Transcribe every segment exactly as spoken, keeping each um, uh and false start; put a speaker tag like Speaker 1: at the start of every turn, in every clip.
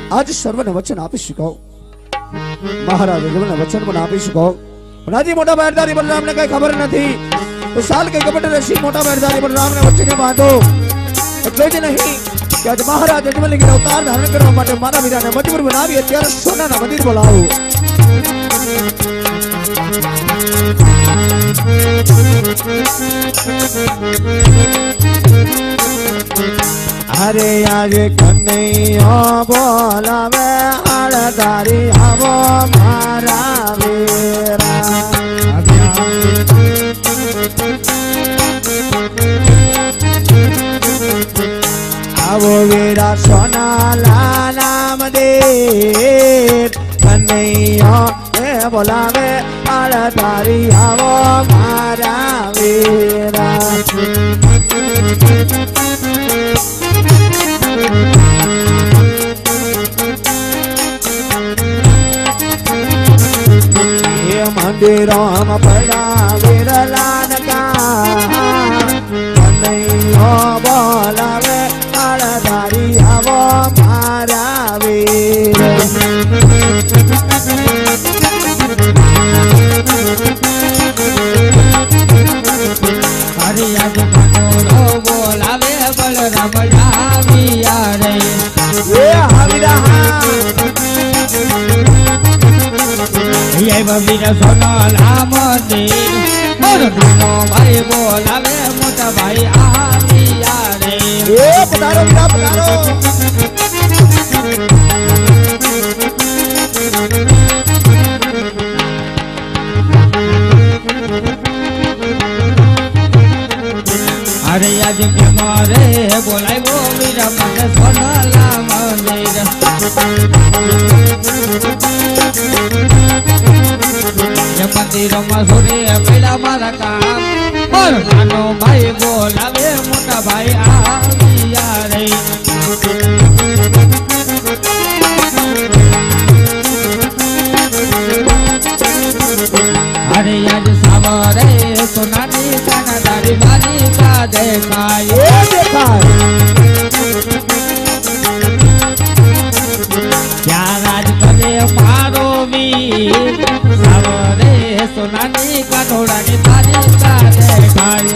Speaker 1: आज सर्वने वचन आपी શકો महाराज जमने वचन पण आपी શકો पण आज मोटा बहरदारी बलराम ने कई खबर नहीं तो साल के कपट ऋषि मोटा बहरदारी बलराम ने वचन बांधो એટલે જ નહીં કે આજ મહારાજ અજમલ કે અવતાર ધારણ કરવા માટે મારા વીરાને મજબૂર બનાવી અત્યારે સોનાના મંદિર બોલાવો अरे आज कन्हैया बोलावे आड़दारी आवो मारा वीरा आवो वीरा सोनाला नाम दे कन्हैया बोलावे आड़दारी आवो मारा वीरा मंदिरों में पड़ा विरलान का कन्हैया बोलावे आड़दारी आवो मारा वीर
Speaker 2: हरि आज मनोरो बोलावे बलराम जाविया रे
Speaker 1: ये हविरा
Speaker 2: ये वीर सोना नाम दे और नानो भाई बोलावे मोटा भाई आविया रे
Speaker 1: ये पधारो वीरा पधारो
Speaker 2: अरे आज के मारे बोलाई वो वीर मन सोना नाम दे मंदिर मसूरे पहला मारा काम और नानो भाई बोलावे मोटा भाई आविया रे अरे आज सावरे सोनानी कानादारी बारी का देखाए क्या राज करे मारो वीर सावरे सोनानी का थोड़ा नी बारी का देखाए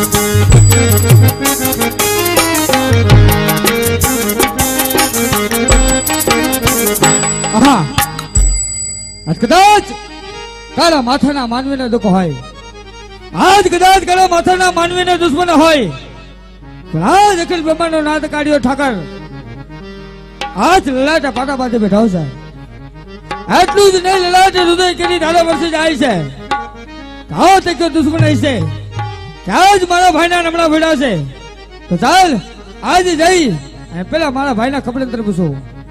Speaker 2: हाँ आज कदाच काला माथा ना मानवी ने दुख होय आज कदाच काला माथा ना मानवी ने दुश्मन होय पण आज अखिल ब्रह्मांड नो नाथ काढ्यो ઠાકર आज લલાટા પાટા પાસે બેઠો છે આટલું જ નહીં લલાટે હૃદય કેની ધારા વર્ષે જાય છે કાઓ તે કે દુશ્મન છે કે આજ મારા ભાઈના નમણા ભેડા છે તો ચાલ આજ જઈ અને પેલા મારા ભાઈના કપડેન્દ્ર પૂછો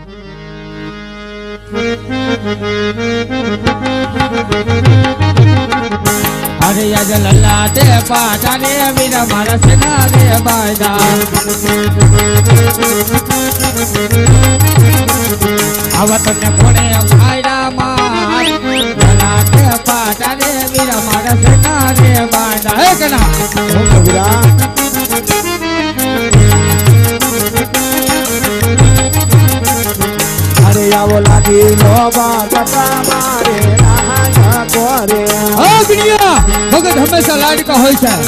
Speaker 2: अरे आज ललाटे पाटाने वीरा मारा सेना रे बाजा आवत ने कोणे भाईरा मार ललाटे पाटाने वीरा मारा सेना रे बाजा हे कना
Speaker 1: ओ वीरा अरे आवो लागी लोबा कटा मारे राजा कोरे
Speaker 2: ओ बिनिया भगत हमेशा लाड का होय छे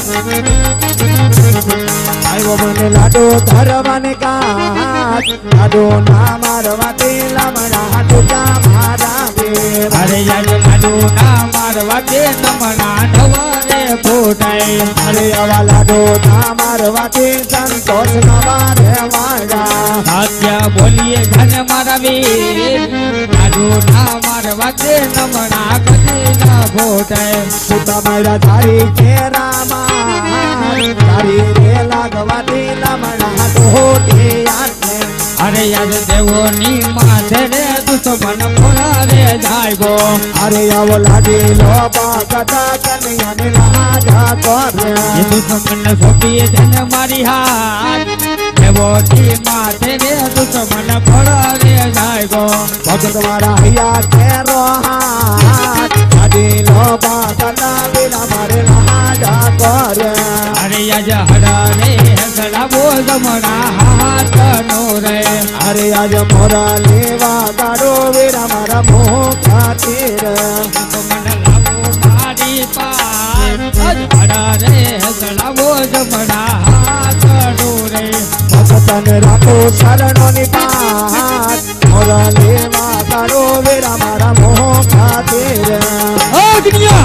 Speaker 1: आयो बने लाडो धरवाने का लाडो ना मारवाते लमना तुजा मारा वीर
Speaker 2: अरे यार लाडो ना मारवाते नमना ढवरे फूटाय
Speaker 1: अरे आवा लाडो ना मारवाते संतोष नवारे वाड़ा
Speaker 2: सत्य बोलिए धन मारा वीर लाडो ना मारवाते नमना कदी ना फूटाय
Speaker 1: सुता मारा धारी के रामा धारी रे लागवाते लमना होते आते
Speaker 2: अरे यार देवो नी माथे रे दुश्मन फोड़ा रे जायगो
Speaker 1: अरे आवो लागे लोबा कटा कन्या ने राजा करे
Speaker 2: ये दुश्मन सोपिए धन मारी हाथ देवो नी माथे रे दुश्मन फोड़ा रे जायगो
Speaker 1: भगत मारा हिया के रोहात लागे लोबा कटा बिना मारे राजा करे
Speaker 2: अरे यार हरा रे हसड़ा वो जमना हाथ नो रे
Speaker 1: अरे आज मोरा लेवा गाड़ो वीरा मारा मोह खातिर
Speaker 2: मन लावो मारी पास आज आड़ा रे चलावो जमना करो रे
Speaker 1: भगतन राखो शरणों नि पास मोरा लेवा गाड़ो वीरा मारा मोह खातिर
Speaker 2: दुनिया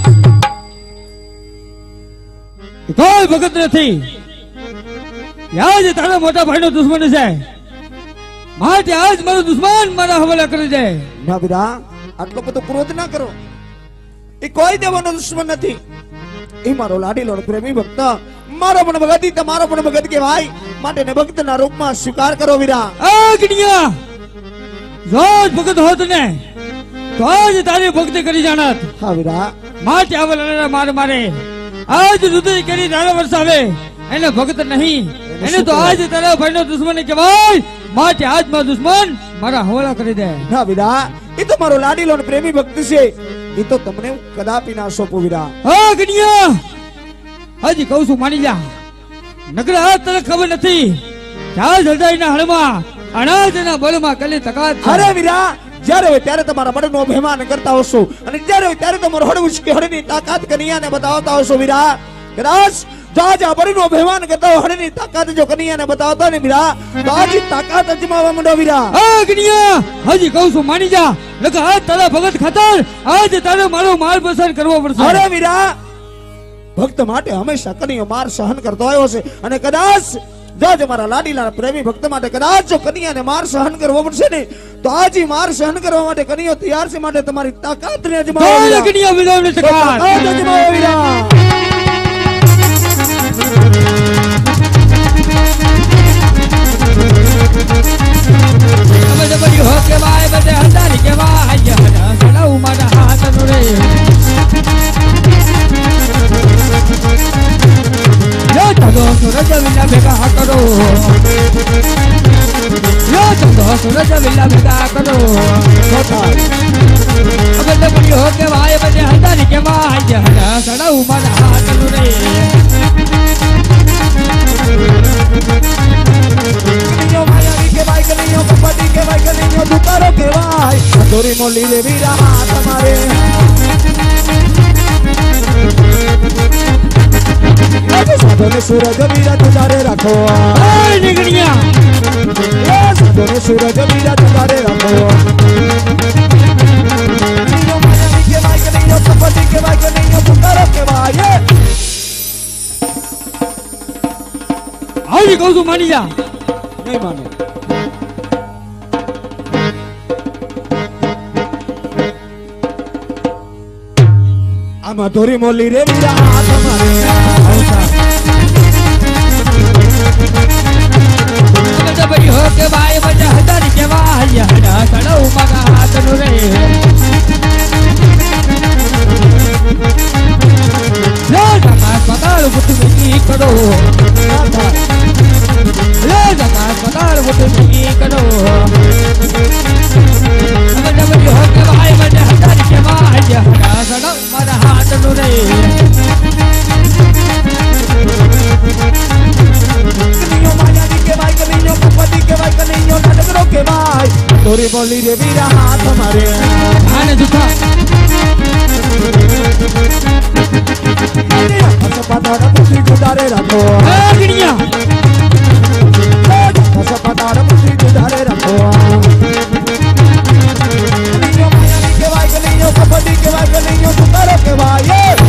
Speaker 2: कोई भगत नहीं आज तारा मोटा भाई नो दुश्मन है माटे आज मारो दुश्मन मारा हवाला कर दे
Speaker 1: ना वीरा आटलो બધો ક્રોધ ના કરો એ કોઈ દેવાનો દુશ્મન નથી એ મારો લાડીલો પ્રેમી ભક્ત મારો પણ ભગત ઈ તમારો પણ ભગત કહેવાય માટે ને ભક્તના રૂપમાં સ્વીકાર કરો વીરા
Speaker 2: આ ગણિયા રોજ ભગત હોત ને તો આજ તારી ભક્તિ કરી જાણત
Speaker 1: હા વીરા
Speaker 2: માटे આવલા માર મારે आज રુદય કરી તારા વરસાવે એને ભગત નહીં એને તો આજ તારા ભાઈનો દુશ્મન કહેવાય माटे आज मारो दुश्मन मारा हवाला કરી દે
Speaker 1: ના વીરા એ તો મારો લાડીલો ને પ્રેમી ભક્ત છે એ તો તમને કદાપી ના સોપો વીરા
Speaker 2: હા ગણિયા હજી કહું છું માની જા નગર આ તને ખબર નથી ચાલ જલદાઈના હળમાં અનાજના બળમાં કલી તકાત
Speaker 1: અરે વીરા જ્યારે હોય ત્યારે તમારા બળનો અભિમાન કરતા હોશો અને જ્યારે હોય ત્યારે તમારો હળ ઉચકી હળની તાકાત કનિયાને બતાવતા હોશો વીરા કદાચ જાજા બળનો અભિમાન કરતા હો હળની તાકાત જો કનિયાને બતાવતા ને વીરા તો આજ તાકાત અજમાવા માંડો વીરા
Speaker 2: હા ગણિયા હજી કહું છું માની જા નકર આ તારા ભગત ખાતર આજ તારે મારો માર પસંદ કરવો પડશે
Speaker 1: અરે વીરા ભક્ત માટે હંમેશા કનિયો માર સહન કરતો આવ્યો છે અને કદાચ જો મારા લાડીલા પ્રેમી ભક્ત માટે કદાચ જો કનિયાને માર સહન કરવો પડશે ને તો આજ માર સહન કરવા માટે કનિયો તૈયાર છે માટે તમારી તાકાતને અજમાવો વીરા
Speaker 2: ગણિયા વિલોને તકાત
Speaker 1: તાકાત અજમાવો વીરા
Speaker 2: बड़े बड़ी हो के वाय बड़े हजारी के वाय हजा चलाऊ मारा हाथ नुरे यो तगो सूरज विला बेगा करो यो तगो सूरज विला बेगा करो बड़े बड़ी हो के वाय बड़े हजारी के वाय हजा चलाऊ मारा हाथ नुरे
Speaker 1: કનિયો માયાવી કે ભાઈ કનિયો કપટી કે ભાઈ કનિયો દુકારો કે ભાઈ દોરી મોલી લે વીરા તમારે આજે સાધોને સૂરજ વીરા તુજારે રાખો
Speaker 2: ઓય નીકળિયા
Speaker 1: એ સાધોને સૂરજ વીરા તુજારે રાખો કનિયો માયાવી કે ભાઈ કનિયો કપટી કે ભાઈ કનિયો દુકારો કે ભાઈ
Speaker 2: આવી કહું છું માની જા
Speaker 1: નહીં માને આમાં ધોરી મોલી રે વીરા તમારે
Speaker 2: बड़े बड़ी हो के वाय बड़े हजारी के वाय हजा चलाऊ मारा हाथ नुरे लो जमात पताल बुट में करो लो जमात पताल बुट में करो बड़े बड़ी हो के वाय बड़े हजारी के वाय हजा चलाऊ मारा हाथ नुरे
Speaker 1: કનિયો માયાવી કે ભાઈ કનિયો કપટી કે ભાઈ કનિયો નડગરો કે ભાઈ ધોરી મોલી રે વીરા તમારે
Speaker 2: આને જુઠા
Speaker 1: પતાડ પુત્રી ગુજારે રાખો
Speaker 2: એ ગણિયા
Speaker 1: પતાડ પુત્રી ગુજારે રાખો કનિયો માયાવી કે ભાઈ કનિયો કપટી કે ભાઈ કનિયો દુકારો કે ભાઈ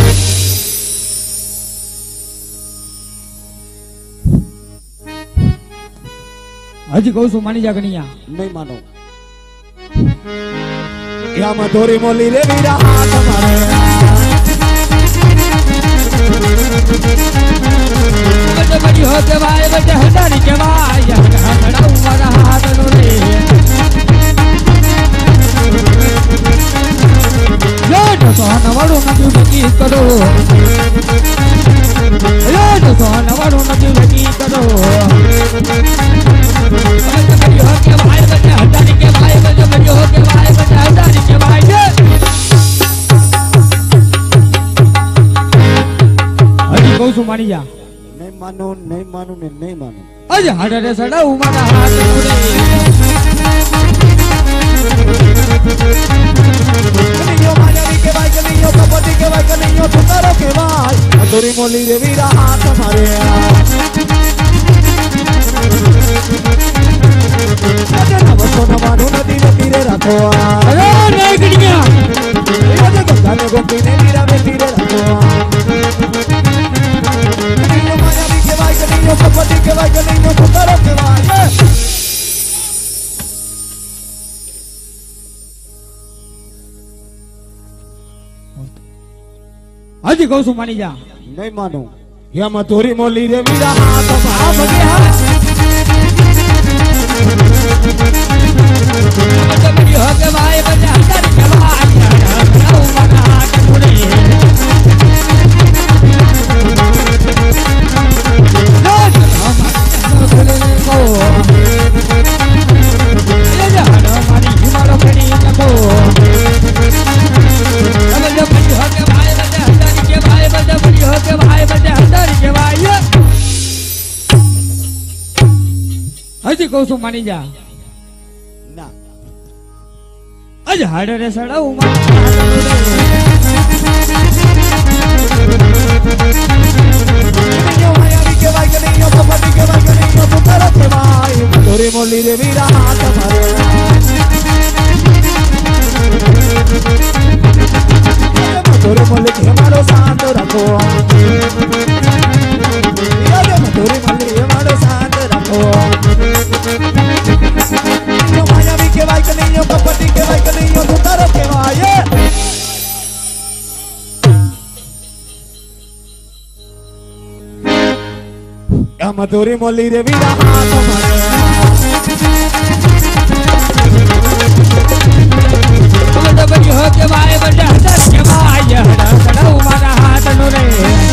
Speaker 2: હજી કહું છું માની જા ગણિયા
Speaker 1: નહીં માનો યામાં ધોરી મોલી રે વીરા તમારે
Speaker 2: बड़े बड़ी हो के वाय बड़े हजारी के वाय चलाऊ मारा हाथ नुरे यो तो नवाड़ो नदी बकी करो यो तो नवाड़ो नदी बकी करो बड़े बड़ी हो के वाय बड़े हजारी के वाय बड़े बड़ी हो के वाय बड़े हजारी के वाय हजी कहूं છું માની જા
Speaker 1: નહીં માનો નહીં માનું ને નહીં માનું
Speaker 2: અજ હાડરે સડાઉ મારા હાથ નુરે
Speaker 1: મોલી રે વીરા હાથ મારે નવસો નવાનું નદી ને તીરે રાખો
Speaker 2: અરે નહીં ગણ્યા
Speaker 1: ગંગાને ગોપીને વીરા બે તીરે રાખો માયાવી કહેવાય કનૈયો કપટી કહેવાય કનૈયો સુતારો કહેવાય
Speaker 2: હજી કહું છું માની જા
Speaker 1: નહીં માનું યમાં તોરી મોલી રે વીરા હાથ
Speaker 2: આ ભગે હા બડી હો કે ભાઈ બજા હજાર કે ભાઈ આઉ મના હાથ મુરે નો હમ બોલે કો એ જા મારી હિમાલો પડી નકો હવે જો બડી હો કે ભાઈ બજા હજાર કે ભાઈ બજા બડી હો કે ભાઈ બજા હજાર કે ભાઈ હજી કહું છું માની જા
Speaker 1: ના
Speaker 2: અજ હાડ રે સડાઉ
Speaker 1: માયાવી કહેવાય કનૈયો કપટી કહેવાય કનૈયો સુતારો કહેવાય તોરી મોલી રે વીરા હાથ મારે તોરી મોલી કે મારો સાથ રાખો તોરી મોલી કે મારો સાથ રાખો માયાવી કહેવાય કનૈયો કપટી કહેવાય કનૈયો સુતારો કહેવાય આમાં તોરી મોલી રે વીરા હાથ મારે
Speaker 2: બડી હો કે ભાઈ બજા હજાર કે ભાઈ હડા સડાઉ મારા હાથ નો રે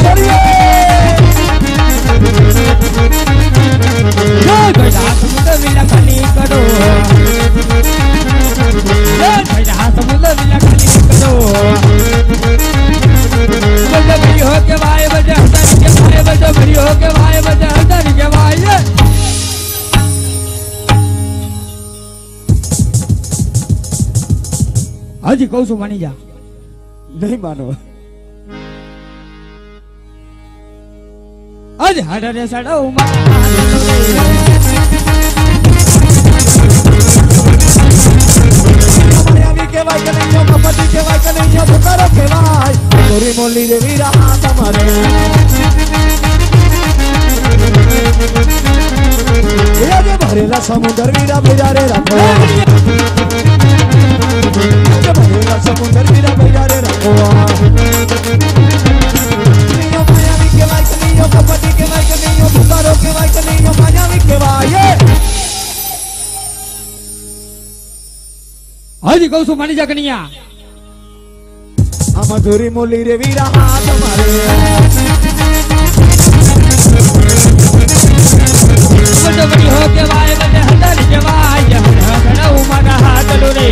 Speaker 2: જય બજા સમુદ્ર વિલા ખાલી કરો જય બજા સમુદ્ર વિલા ખાલી કરો બજા બડી હો કે ભાઈ બજા હજાર કે ભાઈ બજા બડી હો કે ભાઈ બજા હજાર કે ભાઈ હજી કહું છું માની જા
Speaker 1: નહીં માનો
Speaker 2: અજ હાડ રે સડાઉ
Speaker 1: માયાવી કહેવાય કનૈયો કપટી કહેવાય કનૈયો સુતારો કહેવાય તોરી મોલી રે વીરા હાથ મારે આજે ભરેલા સમુદ્ર વીરા બજારે રાખો ભરેલા સમુદ્ર વીરા બજારે રાખો કનૈયો માયાવી કહેવાય કનૈયો કપટી કહેવાય કનૈયો સુતારો કહેવાય કનૈયો માયાવી કહેવાય
Speaker 2: હજી કહું છું માની જા કન્યા
Speaker 1: આમાં તોરી મોલી રે વીરા હાથ મારે
Speaker 2: બડી હો કે ભાઈ બજા હજાર કે ભાઈ હડા સડાઉ મારા હાથ નો રે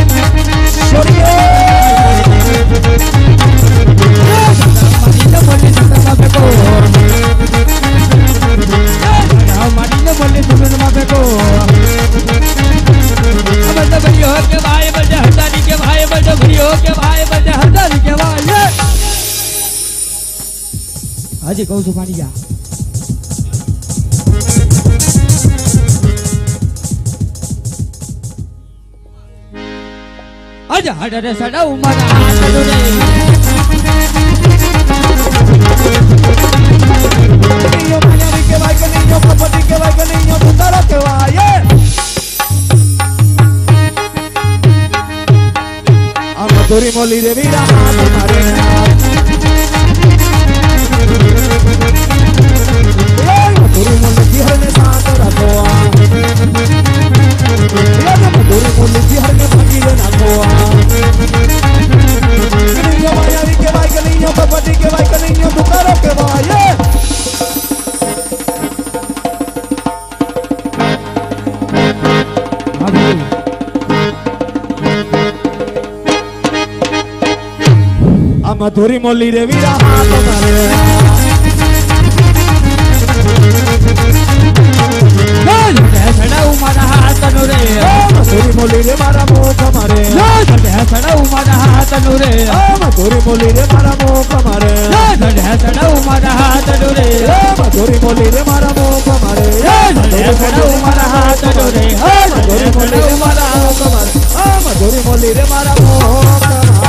Speaker 2: હજી કહું છું માની જા અજ હાડ રે સડાઉ મારા હાથ નો રે
Speaker 1: કનૈયો માયાવી કહેવાય કનૈયો કપટી કહેવાય કનૈયો સુતારો કહેવાય આમાં તોરી મોલી રે વીરા હાથ મારે તોરી મોલી જીહરને સાથ રાખો તોરી મોલી જીહરને ભાગીને નાખો કનૈયો માયાવી કહેવાય કનૈયો કપટી કહેવાય કનૈયો સુતારો કહેવાય આમાં તોરી મોલી રે વીરા હાથ મારે
Speaker 2: સડાઉ મારા હાથ નો રે
Speaker 1: તોરી મોલી રે મારા મોખ મારે
Speaker 2: સડાઉ મારા હાથ નો રે
Speaker 1: તોરી મોલી રે મારા મોખ મારે
Speaker 2: સડાઉ મારા
Speaker 1: મધુરી બોલી રે મારા મોખ મારે મધુરી બોલી મારા હાથ જોડે મધુરી બોલી રે મારા મોખ મારે મધુરી બોલી રે મારા મોખ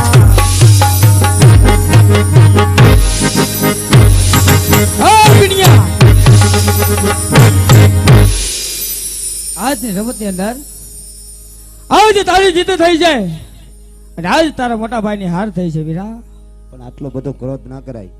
Speaker 2: આજની રમત ની અંદર આજ તારી જીત થઈ જાય અને આજ તારા મોટા ભાઈ ની હાર થઈ છે વીરા.
Speaker 1: પણ આટલો બધો ક્રોધ ના કરાય.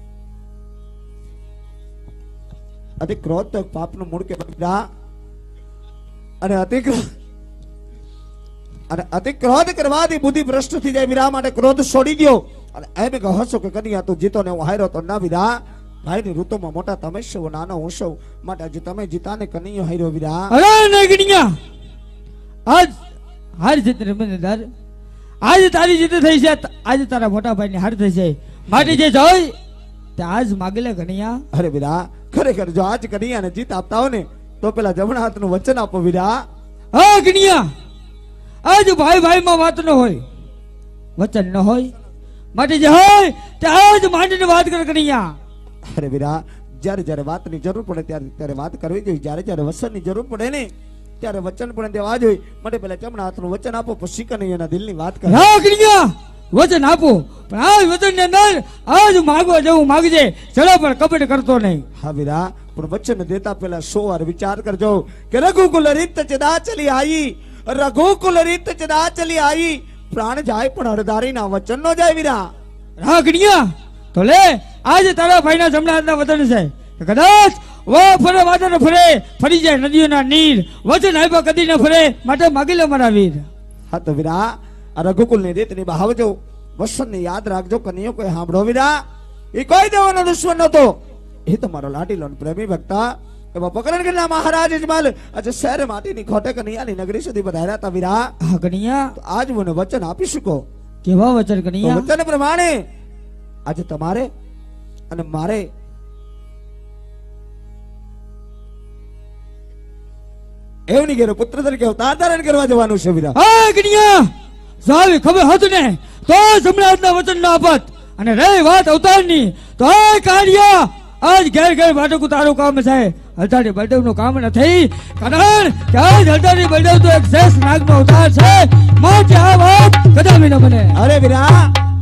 Speaker 1: અતિ ક્રોધ તો પાપનું મૂળ કે વીરા. અને અતિ ક્રોધ અને અતિ ક્રોધ કરવાથી બુદ્ધિ ભ્રષ્ટ થઈ જાય વીરા. માટે ક્રોધ છોડી દો અને એમ કહો છો કે કન્યા તું જીતો ને હું હાર્યો તો ના વીરા. ભાઈની ઋતુમાં મોટા તમે છો નાનો હું છું માટે આજે તમે જીતા ને કનૈયો હાર્યો વીરા.
Speaker 2: અરે નહીં ગણ્યા આજ હાર જીત રમેદાર આજ તારી જીત થઈ છે. આજ તારા મોટા ભાઈ ની હાર થઈ છે માટે જે જોઈ તે આજ માગી લે ગણ્યા.
Speaker 1: અરે વીરા ખરેખર જો આજ કનૈયા ને જીત આપતા હો ને તો પેલા જમણા હાથ નું વચન આપો વીરા.
Speaker 2: હા ગણ્યા આજ ભાઈ ભાઈ માં વાત ન હોય વચન ન હોય માટે જે હોય તે આજ માંડીને વાત કર ગણ્યા.
Speaker 1: અરે વીરા જ્યારે જ્યારે વાતની જરૂર પડે ત્યારે ત્યારે વાત કરવી જોઈએ. જ્યારે જ્યારે વચનની જરૂર પડે ને ત્યારે વચન પણ દેવા જોઈએ. માટે પેલા જમણા હાથનું વચન આપો પછી કનૈયાના દિલની વાત કરો.
Speaker 2: હા ગણ્યા વચન આપો પણ આ વચન ની અંદર આજ માગવા જવું માગજે ચલો પણ કપટ કરતો નહીં.
Speaker 1: હા વીરા પણ વચન દેતા પેલા સો વાર વિચાર કરજો કે રઘુકુલ રીત ચદા ચલી આવી રઘુકુલ રીત ચદા ચલી આવી પ્રાણ જાય પણ હરદારી ના વચન નો જાય વીરા.
Speaker 2: હા ગણ્યા તો લે આજે તારા ભાઈના જમણા હાથના વચન છે કદાચ વો ફરે વાદળ ફરે ફરી જાય નદીઓના નીર વચન આપ્યા કદી ન ફરે માટે માગી લે મારા વીર.
Speaker 1: હા તો વીરા આ રઘુકુલ ની રીત નિભાવજો વચન ને યાદ રાખજો. કનૈયો કોઈ સાંભળો વીરા એ કોઈ દેવાનો દુશ્મન નતો. એ તમારો લાડીલો પ્રેમી ભક્તા એમાં પકડન ગયેલા મહારાજ ઇજમાલ આજે શહેર માટીની ખોટે કનૈયાની નગરી સુધી વધાર્યા હતા વીરા.
Speaker 2: હા ગણ્યા
Speaker 1: તો આજ મને વચન આપી શકો.
Speaker 2: કેવા વચન
Speaker 1: તો
Speaker 2: ગણ્યા?
Speaker 1: વચન પ્રમાણે આજે તમારે અને મારે એવની ઘેર પુત્ર તરીકે અવતાર ધારણ કરવા જવાનું છે વીરા.
Speaker 2: હા ગણ્યા સાવી ખબર હતું ને તો જમણાના વચન ના આપત અને રહી વાત અવતારની તો આ કાઢ્યા આજ ઘેર ઘેર બાટકું તારું કામ છે. હલતાની બળદેવ નું કામ નથી કારણ કે આજ હલતાની બળદેવ તો એક શેષ નાગ નો અવતાર છે માટે આ વાત કદામી ન બને.
Speaker 1: અરે વીરા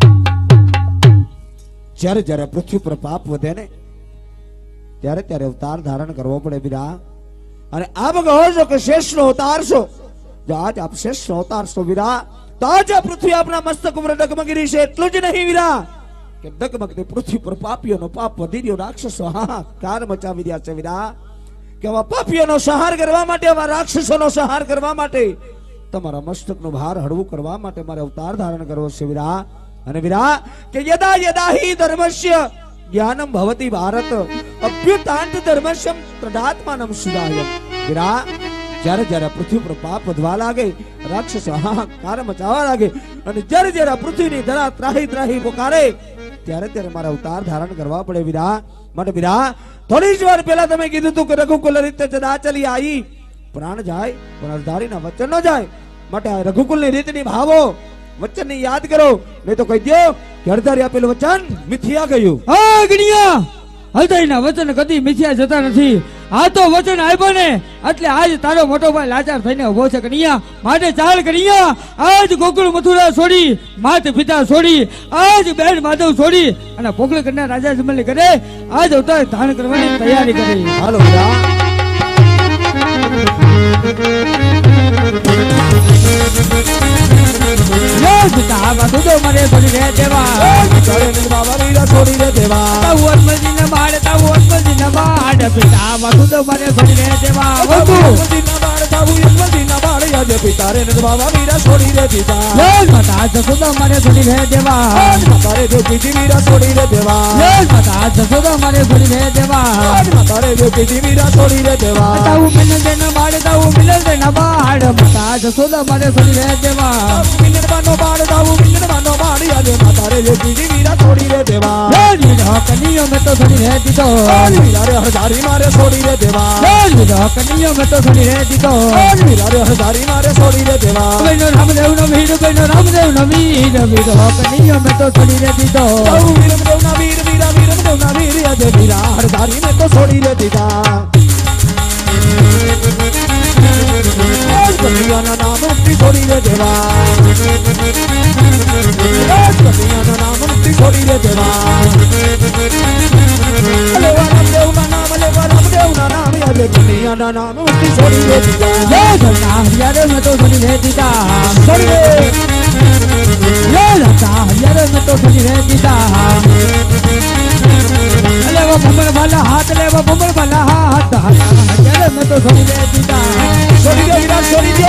Speaker 1: જ્યારે જ્યારે પૃથ્વી પર પાપ વધે ને ત્યારે ત્યારે અવતાર ધારણ કરવો પડે વીરા. અને આપ કહો છો કે શેષ નો અવતાર છો. જો આજ આપ શેષ નો અવતાર છો વીરા તો આજ આ પૃથ્વી આપના મસ્તક ઉપર ડગમગી રહી છે. એટલું જ નહીં વીરા કે ડગમગતી પૃથ્વી પર પાપીઓનો પાપ વધી રહ્યો રાક્ષસો હા કાર મચાવી રહ્યા છે વીરા. કે આવા પાપીઓનો સંહાર કરવા માટે આવા રાક્ષસોનો સંહાર કરવા માટે તમારા મસ્તકનો ભાર હળવું કરવા માટે મારે અવતાર ધારણ કરવો છે વીરા. અને વીરા કે યદા યદા હિ ધર્મસ્ય જ્ઞાનમ ભવતિ ભારત અભ્યુતાંત ધર્મસ્યમ તદાત્માનમ સુદાયમ. વીરા જ્યારે જ્યારે પૃથ્વી પર પાપ વધવા લાગે રાક્ષસ હાહાકાર મચાવવા લાગે અને જ્યારે જ્યારે પૃથ્વીની ધરા ત્રાહી ત્રાહી પોકારે ત્યારે ત્યારે મારા અવતાર ધારણ કરવા પડે વીરા. માટે વીરા થોડી જ વાર પહેલા તમે કીધું હતું કે રઘુકુલ રીત ચદા ચલી આવી પ્રાણ જાય પણ હરદારીના વચન ન જાય. માટે આ રઘુકુલની રીતની ભાવો વચન ની યાદ કરો નહીં તો કહી દો કે હરદારી આપેલું વચન મિથ્યા ગયું.
Speaker 2: હા ગણ્યા હલતાઈના વચન કદી મિથ્યા જતા નથી. આ તો વચન આપ્યો ને એટલે આજ તારો મોટો ભાઈ લાચાર થઈને ઉભો છે ગણ્યા. માટે ચાલ ગણ્યા આજ ગોકુળ મથુરા છોડી માત પિતા છોડી આજ બેન માધવ છોડી અને પોકળ કન્યા રાજા જમલની કરે આજ અવતાર ધારણ કરવાની તૈયારી કરી.
Speaker 1: હાલો વીરા
Speaker 2: પિતા માધુ તો મને છોડી રે દેવા
Speaker 1: બાબા વીરા છોડી રે દેવા
Speaker 2: તાવું અનમજીને બાળ તાવું અનમજીને બાળ પિતા માધુ તો મને છોડી રે દેવા વધુ
Speaker 1: અનમજીના બાળ તાવું અનમજીના બાળ યાદ પિતા રે બાબા વીરા છોડી રે પિતા
Speaker 2: યસ માતા જસોદા મને છોડી રે દેવા
Speaker 1: માતા રે જો બીજી વીરા છોડી રે દેવા
Speaker 2: યસ માતા જસોદા મને છોડી રે દેવા
Speaker 1: માતા રે જો બીજી વીરા છોડી રે દેવા
Speaker 2: તાવું મિલન દેના બાળ તાવું મિલન દેના બાળ માતા જસોદા મને છોડી રે દેવા
Speaker 1: મિલન બાનો બાળ તાવું મિલન બાનો બાળ યાદ માતા રે જો બીજી વીરા છોડી રે દેવા
Speaker 2: યસ કનિયો મેં તો છોડી રે દીધો
Speaker 1: વીરા રે હજારી મારે છોડી રે દેવા
Speaker 2: યસ કનિયો મેં તો છોડી રે દીધો
Speaker 1: વીરા રે હજારી મારે છોડી રે દેવા
Speaker 2: બેનો રામદેવ નો વીર બેનો રામદેવ નો વીર વીર કનિયો મેં તો છોડી રે દીધો
Speaker 1: વીરમદેવ ના વીર વીરા વીરમદેવ देवना वीर अजय वीरा हरदारी में तो छोड़ी रे दीदा कन्हैया ना नाम मुक्ति छोड़ी रे देवा कन्हैया ना नाम मुक्ति छोड़ी रे देवा लेवा रामदेव ना नाम लेवा रामदेव ना नाम अजय कन्हैया ना नाम मुक्ति छोड़ी रे दीदा
Speaker 2: ये धरना हरियारे में तो छोड़ी रे दीदा
Speaker 1: छोड़ी रे
Speaker 2: ये धरना हरियारे में तो छोड़ी रे दीदा ले वो भुमर वाला हाथ ले वो भुमर वाला हाथ हरियारे में तो छोड़ी रे दीदा
Speaker 1: छोड़ी रे वीरा छोड़ी रे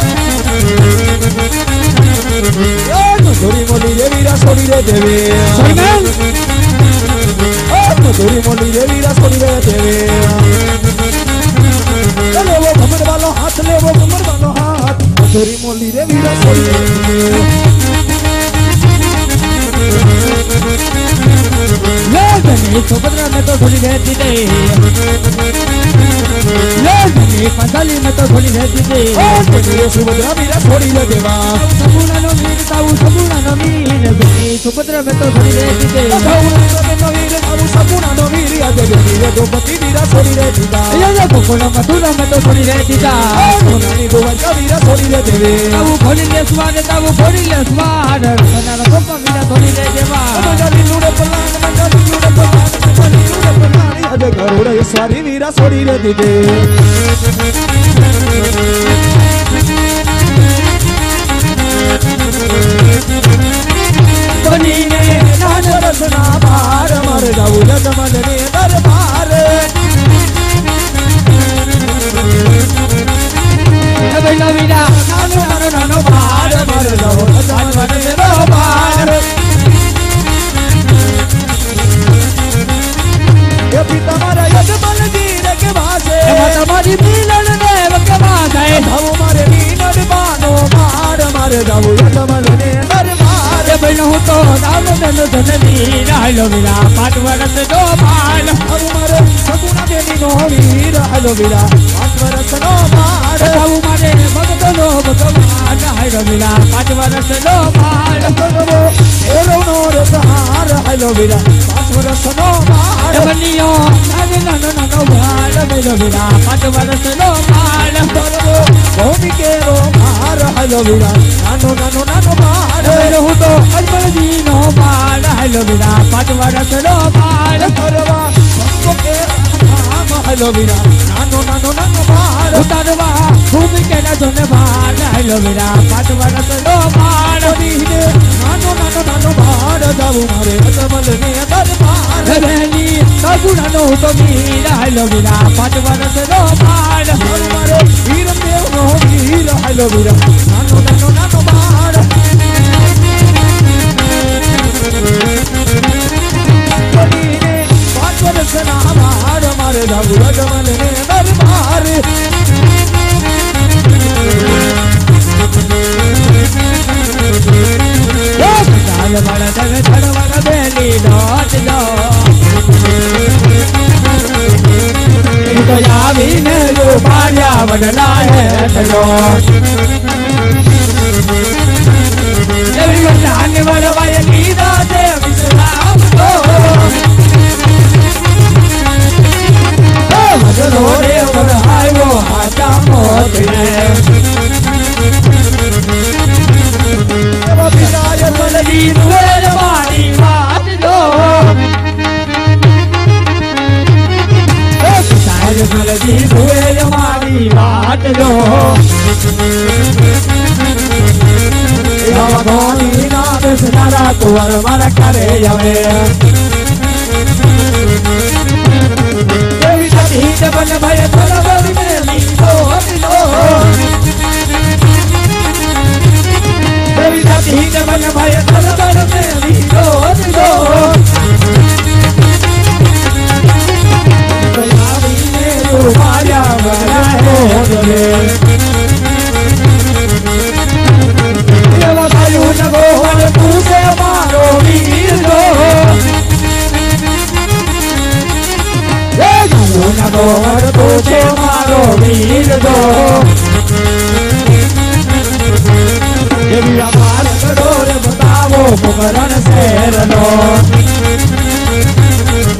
Speaker 1: मधुरी मोली रे वीरा छोड़ी रे देवे
Speaker 2: छोड़ी में
Speaker 1: मधुरी मोली रे वीरा छोड़ी रे देवे ले वो भुमर वाला हाथ ले वो भुमर वाला हाथ मधुरी मोली रे वीरा छोड़ी रे देवे
Speaker 2: ले गणेश सुभद्रा में तो छोड़ी रे दीदे ले गणेश पंडाली में तो छोड़ी रे दीदे
Speaker 1: गणेश सुभद्रा वीरा छोड़ी रे देवा
Speaker 2: समुना नो मीर ताऊ समुना नो मीर गणेश सुभद्रा में तो छोड़ी रे दीदे
Speaker 1: समुना नो वीर अजय वीर द्रौपदी वीरा छोड़ी रे दीदा
Speaker 2: ये ये गोकुल मथुरा में तो छोड़ी रे दीदा
Speaker 1: सोनानी गोवंशा वीरा छोड़ी रे देवे
Speaker 2: ताऊ खोली ले स्वाद ताऊ खोली ले स्वाद सनारा गोपा वीरा छोड़ी रे देवा
Speaker 1: मंडली लूड़े पलान मंडली लूड़े पलान मंडली लूड़े पलान अजय गरुड़ स्वारी वीरा छोड़ी रे दीदे बनी ने नान रसना बार मर जाऊ जगमल ने दरबार
Speaker 2: बेला वीरा
Speaker 1: नानो नानो नानो बार मर जाऊ जगमल ने दरबार ये पिता मारा यजमल वीर के वासे
Speaker 2: तुम्हारी मिलन देव के वासे
Speaker 1: भाव मारे मीनर बानो मार मर जाऊ जगमल ने दरबार
Speaker 2: बेलो तो नाम नन धननी रालो वीरा पाट वर्ष दो बाल
Speaker 1: भाव मारे सगुना देनी नो वीर हलो वीरा पाट वर्ष नो मार
Speaker 2: ताऊ मारे भगत लो भगवान हालो वीरा पाट वर्ष दो बाल
Speaker 1: एरो नो रसहार हलो वीरा पाट वर्ष नो मार
Speaker 2: बनियो नन नन नन बाल बेलो वीरा पाट वर्ष दो बाल
Speaker 1: भूमि के रो मार हलो वीरा नानो नानो नानो मार
Speaker 2: बेलो तो अजमल जी नो बाल हालो वीरा पाट वर्ष दो बाल
Speaker 1: करवा सबको के नाम हलो वीरा नानो नानो नानो मार
Speaker 2: उतारवा भूमि के न जोने बाल हालो वीरा पाट वर्ष दो बाल
Speaker 1: नीने नानो नानो नानो मार जाऊ मारे अजमल ने दरबार
Speaker 2: बेली सगुना नो तो मीरा हालो वीरा पाट वर्ष दो बाल
Speaker 1: मारे वीर देव नो वीर हलो वीरा नानो नानो नानो मार नीने पांच वर्ष ना मार मारे जाऊ अजमल ने दरबार
Speaker 2: चाल बड़ दग धड़ बड़ बेली लौट लो तो यावी ने जो पाया बदला है चलो देवी जान बड़ भाई लीला दे विश्राम दो मजलो रे और हाय वो हाथा मोत है विराज बलगी दुएर मारी बात दो विराज बलगी दुएर मारी बात दो भगवानी नाथ सनारा कुंवर मर करे यवे देवी सती जबन भय थलवर में लीलो लीलो देवी सती जबन भय थलवर में लीलो लीलो दयावी ने रूपाया बना है देवा भायु नगो हर पूसे मारो वीर दो भायु नगो हर पूसे मारो वीर दो देवी अपार करो रे बताओ पुकरण शेर लो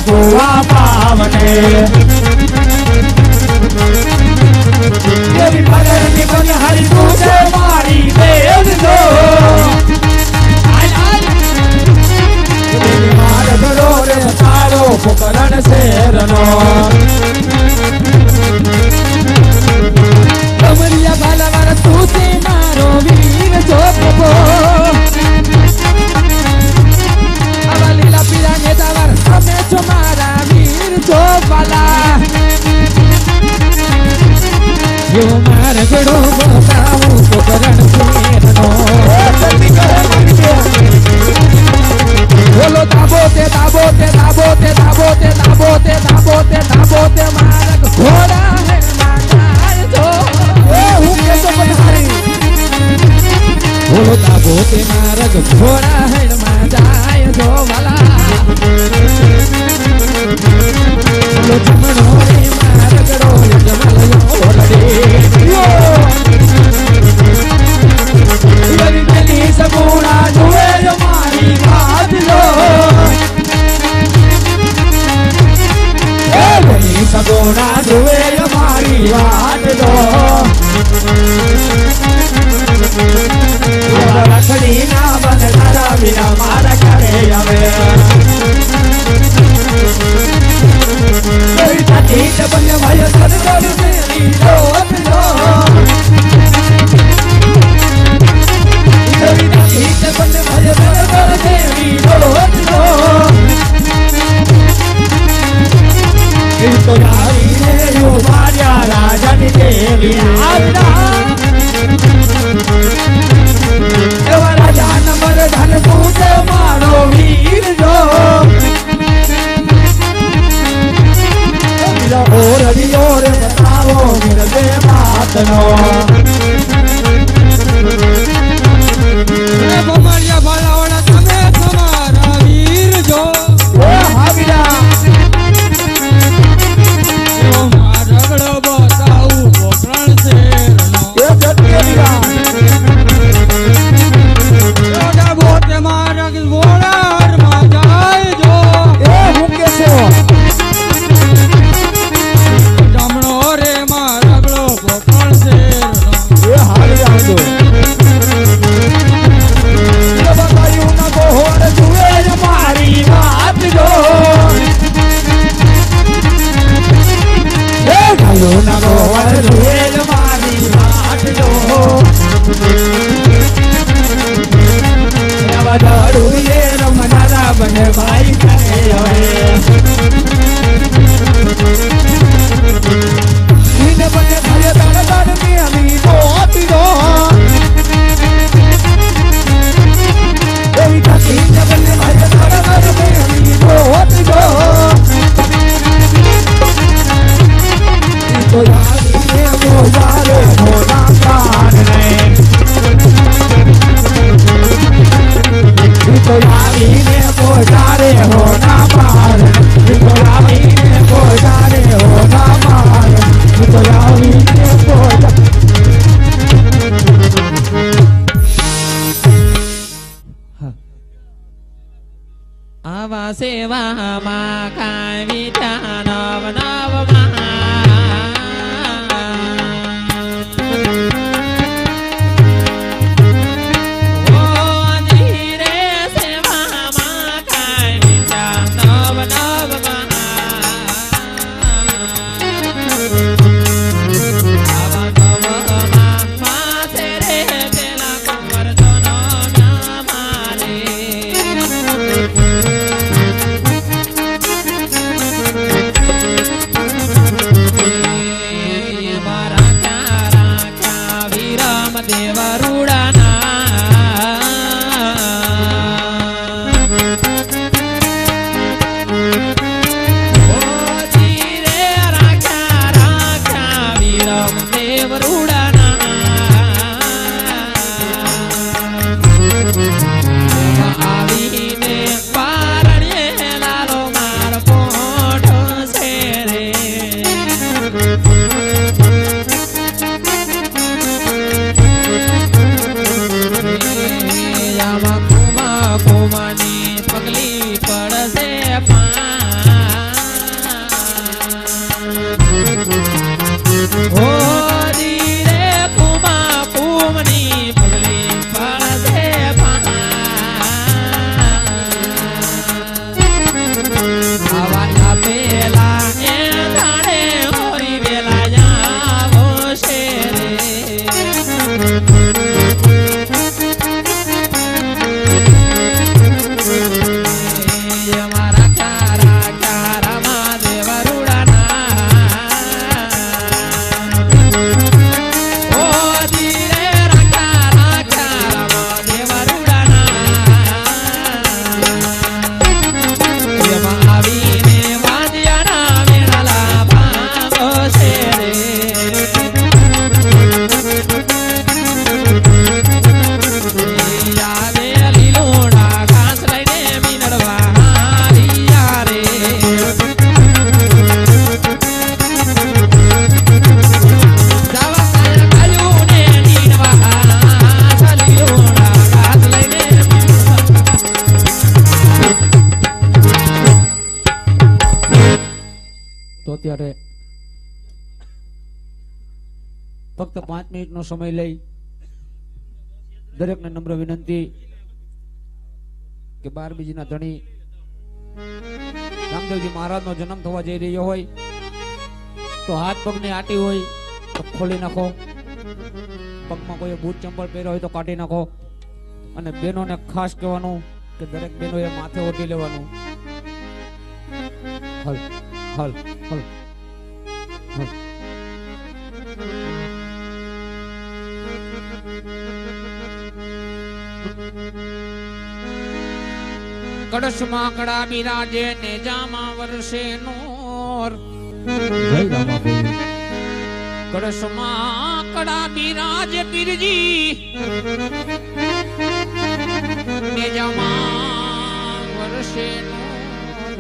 Speaker 1: गोवा पावने तेरी मदर निबन हरि तुझे मारी देव दो तेरी मार करो रे तारो पुकरण शेरनो
Speaker 3: कमरिया बाला वाला तुझे मारो वीर चोपो अब लीला पीरा नेता वाला हमें तुम्हारा वीर चोपाला यो मार गड़ो बताऊं पुकरण शेरनो बोलो दाबोते दाबोते दाबोते दाबोते दाबोते दाबोते दाबोते मारक घोड़ा है मातार जो
Speaker 1: ए हूं कैसे बधाई
Speaker 3: बोलो दाबोते मारक घोड़ा है मातार जो वाला बोलो जमनो रे मारक रोल जमल यो रे यो
Speaker 1: तेरी गली सगुना जुए जो मारी बात लो ए गली सगुना जुए जो मारी बात लो रखड़ी ना बन तारा बिना मार करे आवे तेरी छाती बन भाई सर कर मेरी दोस्त लो तेरी छाती बन भाई सर कर मेरी दोस्त लो तो यारी ने यो मारिया राजन के लिए आला एवा राजा नंबर धन पूजे मारो वीर जो मेरा और अभी और बताओ मेरे दे बात नो
Speaker 3: रे बमरिया बाला वाला तमे तुम्हारा वीर जो
Speaker 1: ओ हाविया
Speaker 3: यो मार गड़ो बताऊं पुकरण शेरनो
Speaker 1: ये जटिया दिया
Speaker 3: यो दाबोते मारक घोड़ा हर मातार जो
Speaker 1: ए हूं कैसे
Speaker 3: जमनो रे मारगड़ो पुकरण शेरनो
Speaker 1: ये हाविया दो ये बताइयो ना को होर जुए जो मारी बात जो ए गायो ना को होर जुए जो मारी बात जो अब दारू ये रमनारा बने भाई करे होए इन बने भाई दार दार में अभी बहुत दो कोई का तीन बने भाई दार दार में अभी बहुत दो तो यार ये वो यारे होना प्राण नहीं तो यारी ने पोचारे हो ना पार तो यारी ने पोचारे हो ना पार तो यारी ने पोचा
Speaker 3: आवा सेवा मा काय विचार नव नव महा
Speaker 2: મિનિટનો સમય લઈ દરેકને નમ્ર વિનંતી કે બાર બીજીના ધણી રામદેવજી મહારાજનો જન્મ થવા જઈ રહ્યો હોય તો હાથ પગની આટી હોય તો ખોલી નાખો, પગમાં કોઈ બૂટ ચંપલ પહેર્યો હોય તો કાઢી નાખો. અને બહેનોને ખાસ કહેવાનું કે દરેક બહેનોએ માથે ઓઢી લેવાનું. હલ હલ હલ હલ.
Speaker 3: કળશમાં કડા બિરાજે ને જામા વર્ષે નોર. કળશમાં કડા બિરાજે પીરજી ને જામા વર્ષે નોર.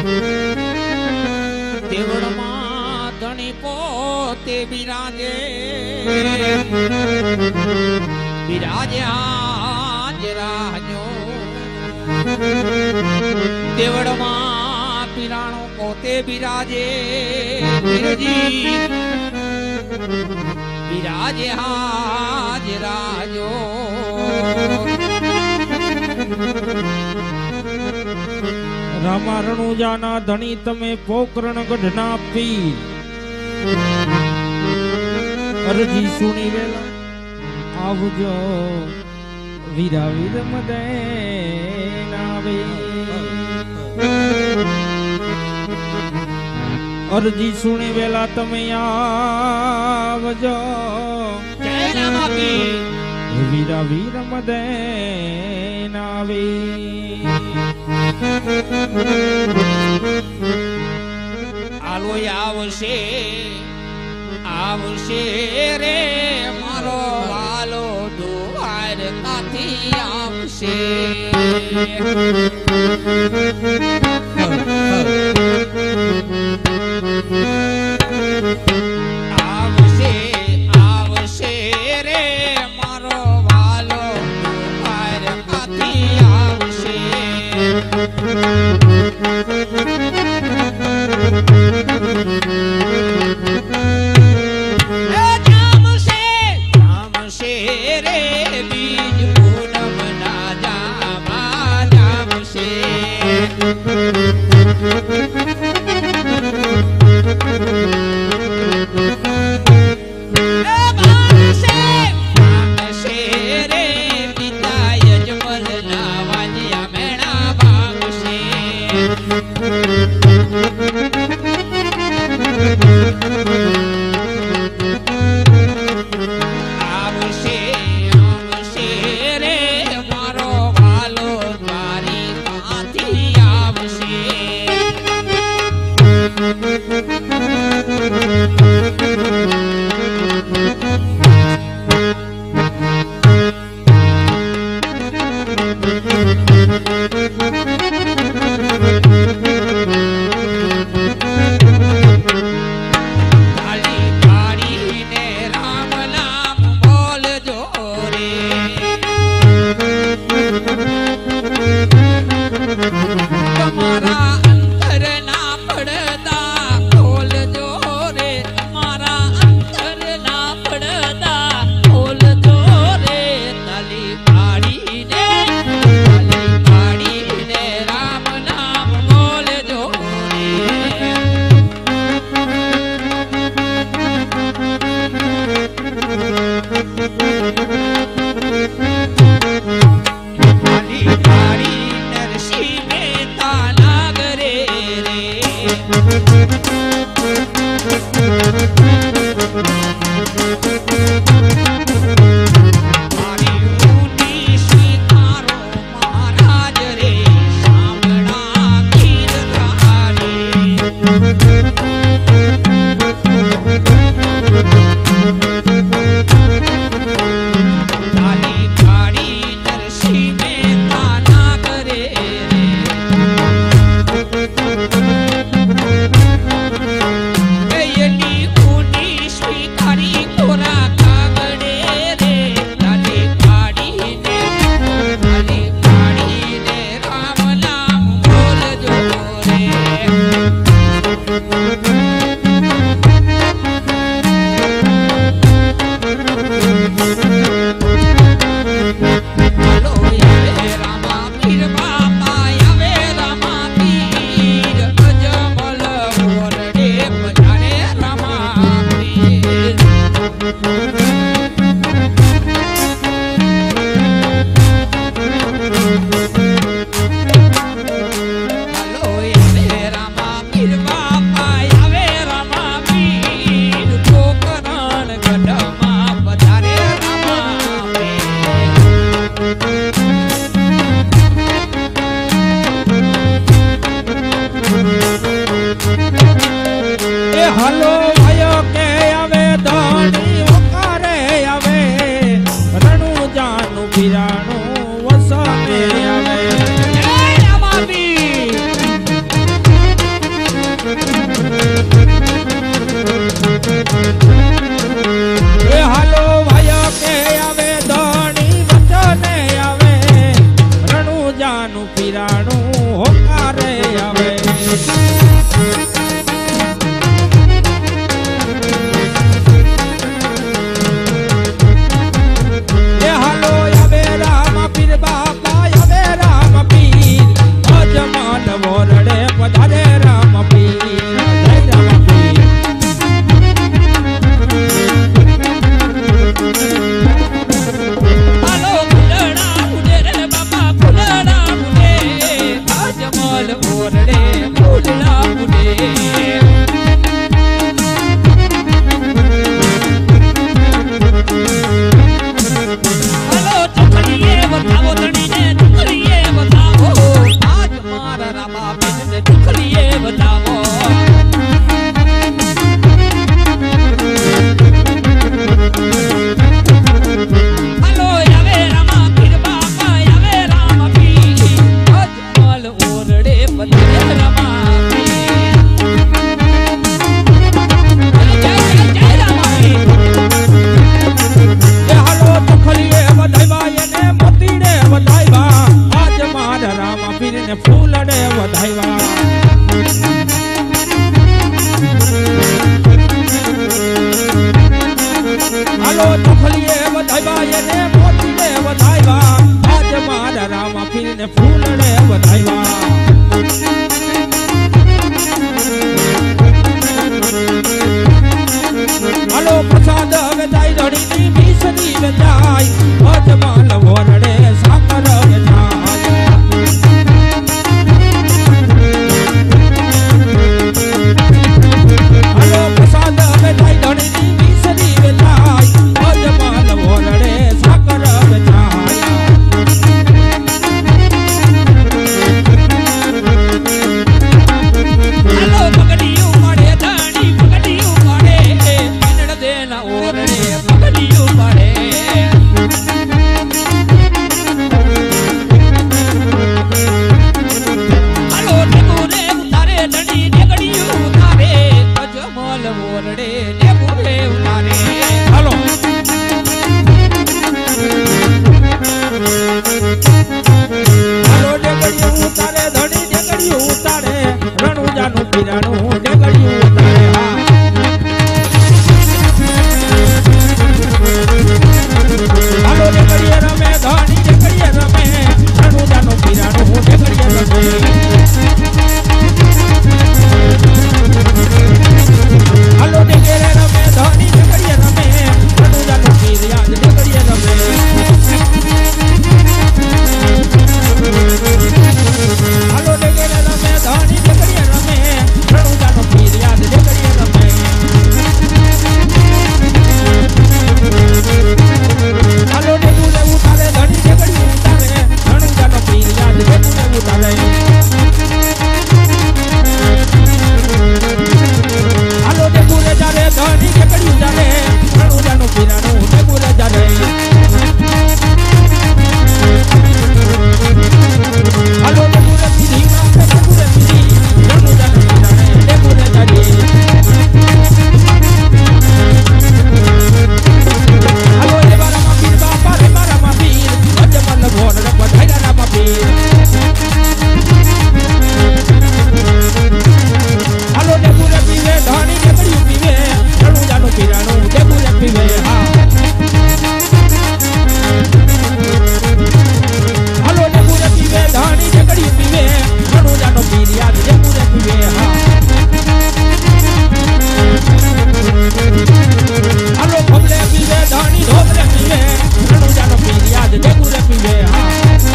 Speaker 3: દેવળમાં ધણી પોતે બિરાજે બિરાજે હાજરાજો. દેવળમાં પીરાણો પોતે બિરાજે બિરજી બિરાજે હાજરાજો.
Speaker 4: રામા રણુજાના ધણી તમે પોકરણ ગઢના પીર. અરજી સુણી વેલા આવજો વીરા વીર મદન આવે. અરજી સુણી વેલા તમે આવજો વીરા વીર મદન આવે.
Speaker 3: આલો આવશે આવશે રે મારો વાલો દુવાર કાથી આવશે. આવશે આવશે રે મારો વાલો દુવાર કાથી આવશે.
Speaker 4: ને ફૂલડે વધાવ્યા હાલો પ્રસાદ વેચાય ધણીની મીસરી વેચાય અજમાલ વોરડે સાકર વેચાય હાલો પ્રસાદ વેચાય ધણીની મીસરી વેચાય અજમાલ વોરડે સાકર વેચાય હાલો પગડીયું મળે ધણી પગડીયું મળે કિનડ દેના ઓરડે પગડીયું મળે હાલો ડેગુરે ઉતારે ધણી ડેગડીયું ઉતારે અજમલ ઓરડે ડેગુરે ઉતારે હાલો હાલો ડેગડીયું ઉતારે ધણી ડેગડીયું ઉતારે રણુજાનું પીરાનું ડેગડીયું ઉતારે હા હાલો ડેગડીએ રમે ધણી ડેગડીએ રમે રણુજાનું પીરાનું ડેગડીએ રમે હાલો ડેગરે રમે ધણી ડેગડીએ રમે રણુજાનું પીરિયા ડેગડીએ રમે હાલો ડેગરે રમે ધણી ડેગડીએ રમે રણુજાનું પીરિયા ડેગડીએ રમે હાલો ડેગુરે ઉતારે ધણી ડેગડી ઉતારે રણુજાનો પીરિયા ડેગુરે ઉતારે હાલો ડેગુરે જારે ધણી ડેગડી જારે રણુજાનું પીરાનું ડેગુરે જારે હાલો ડેગુરે પીરી માથે ડેગુરે પીરી રણુજાનું પીરાને ડેગુરે જારે હાલો રે બારામાં પીર બાપા રે બારામાં પીર અજમલ ભોર રે બધાયરામાં પીર હાલો ડેગુરે પીવે ધણી ડેગડીયું પીવે રણુજાનું પીરાનું ડેગુરે પીવે હા હાલો ડેગુરે પીવે ધણી ડેગડીયું પીવે રણુજાનો પીરિયા ડેગુરે પીવે હા હાલો ભમલે પીવે ધણી ઢોબલે પીવે રણુજાનો પીરિયા ડેગુરે પીવે હા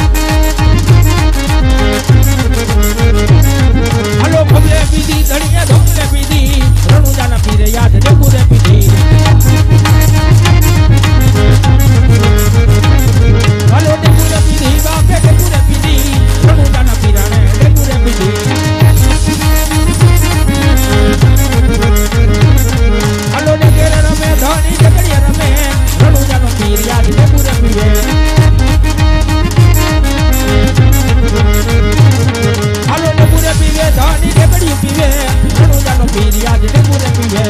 Speaker 4: હાલો ભમલે પીધી ધણીએ ઢોબલે પીધી રણુજાના પીરિયા ડેગુરે પીધી હાલો ડેગુરે પીધી બાપે ડેગુરે પીધી રણુજાના પીરાને ડેગુરે પીધી હાલો ડેગરે રમે ધણી ડેગડીએ રમે રણુજાનો પીરિયા ડેગુરે પીવે હાલો ડેગુરે પીવે ધણી ડેગડીયું પીવે રણુજાનો પીરિયા ડેગુરે પીવે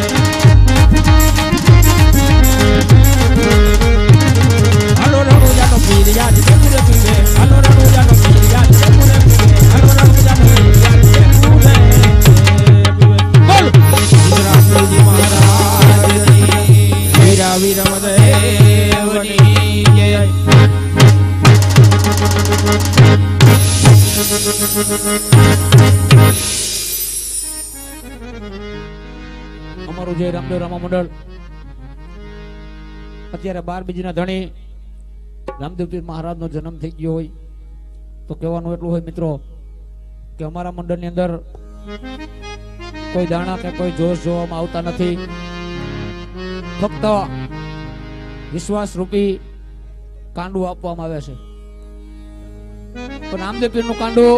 Speaker 4: હાલો રણુજાનો પીરિયા ડેગુરે પીવે હાલો રણુજાનો પીરિયા ડેગુરે પીવે હાલો રણુજાનો પીરિયા ડેગુરે પીવે બોલ ગુજરાતજી મહારાજની વીરા વીરમદેવની જય અમારું જે રામદેવ રામા મંડળ અત્યારે બાર બીજના ધણી રામદેવપીર મહારાજનો જન્મ થઈ ગયો હોય તો કહેવાનું એટલું હોય મિત્રો કે અમારા મંડળની અંદર કોઈ દાણા કે કોઈ જોશ જોવામાં આવતા નથી ફક્ત વિશ્વાસ રૂપી કાંડું આપવામાં આવે છે પણ રામદેવપીરનું કાંડું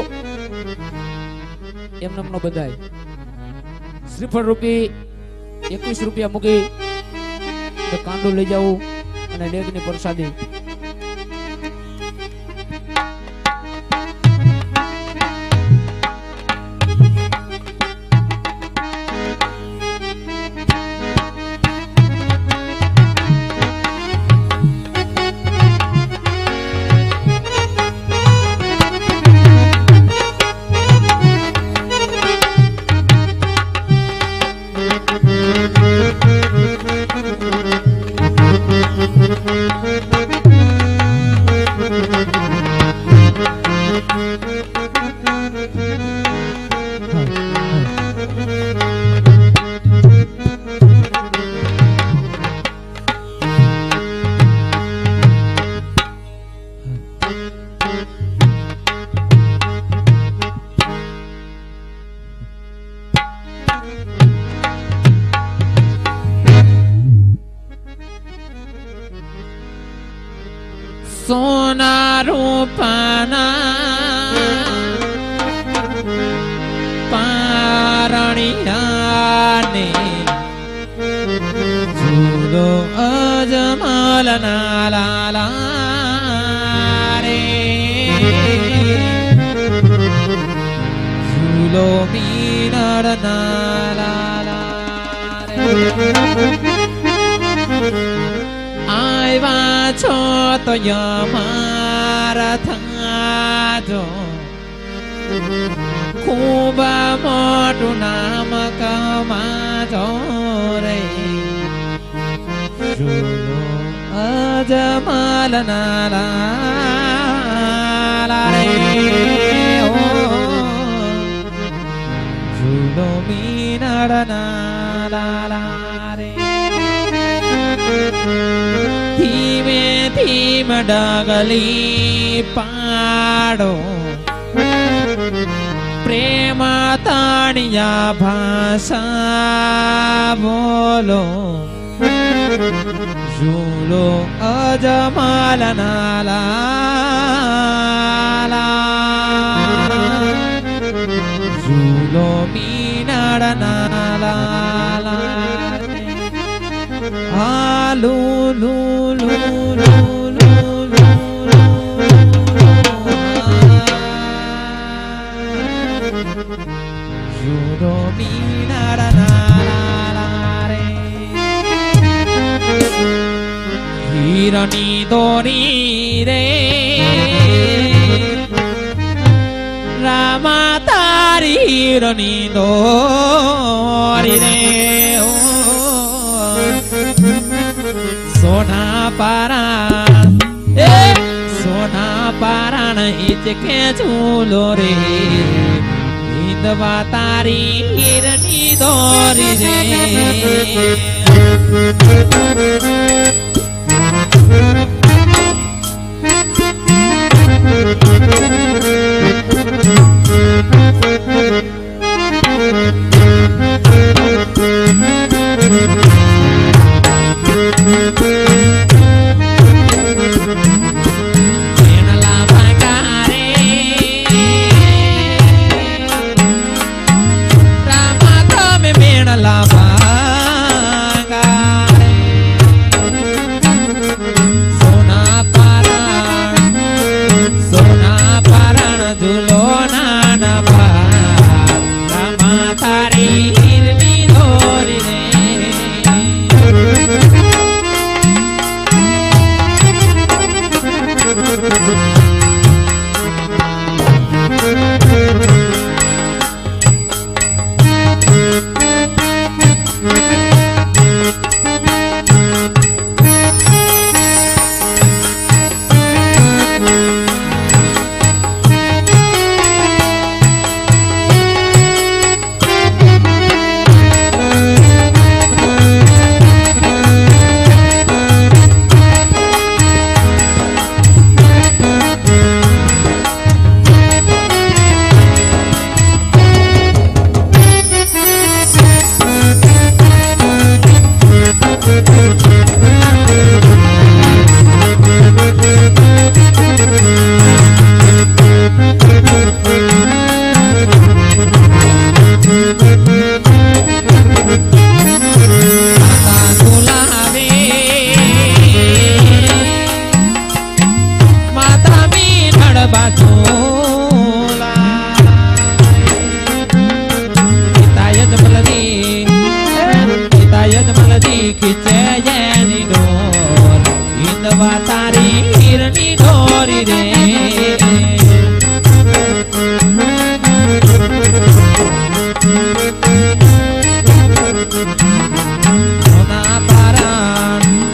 Speaker 4: એમને નો બધાય શ્રીફળ રૂપી એકવીસ રૂપિયા મૂકી કાંડું લઈ જવું અને ડેગની પ્રસાદી
Speaker 3: Thank you. सोना रूपाना पारणियाने झूलो अजमल नाला रे झूलो मीनर नाला रे आयवा छो तो यमारा थाजो खूब मोटू नाम कमाजो रे झूलो अजमल नाला रे ओ झूलो मीनर नाला रे धीमे धीमे डगली पाड़ो प्रेम तानिया भाषा बोलो झूलो अजमल नाला झूलो मीनर नाला आलू लू लू लू लू झूलो मीनर नाला रे हिरनी दोरी रे रामा तारी हिरनी दोरी रे ओ सोना पाराण ए सोना पाराण इचके झूलो रे इंदवा तारी हिरनी दोरी रे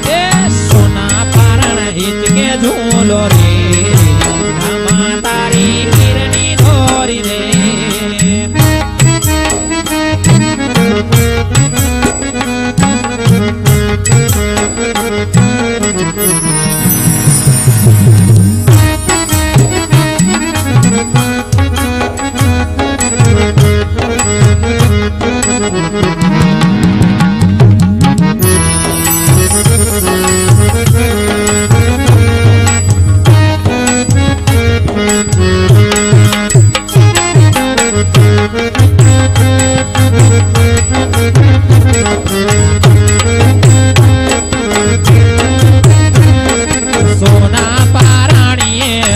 Speaker 3: झूलो रे रामा तारी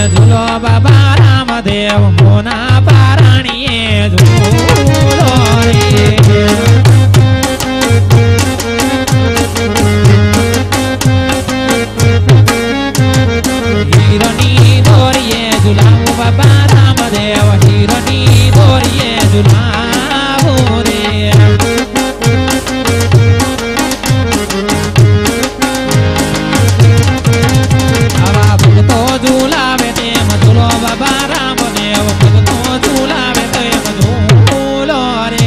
Speaker 3: झूलो बाबा रामदेव मोना पाराणीए झूलो रे हिरणी दोरिए झुलाऊ बाबा रामदेव हिरणी दोरिए झुलाऊ रे आवा भगतो झुलावे तेम झूलो बाबा रामदेव भगतो झुलावे तेम झूलो रे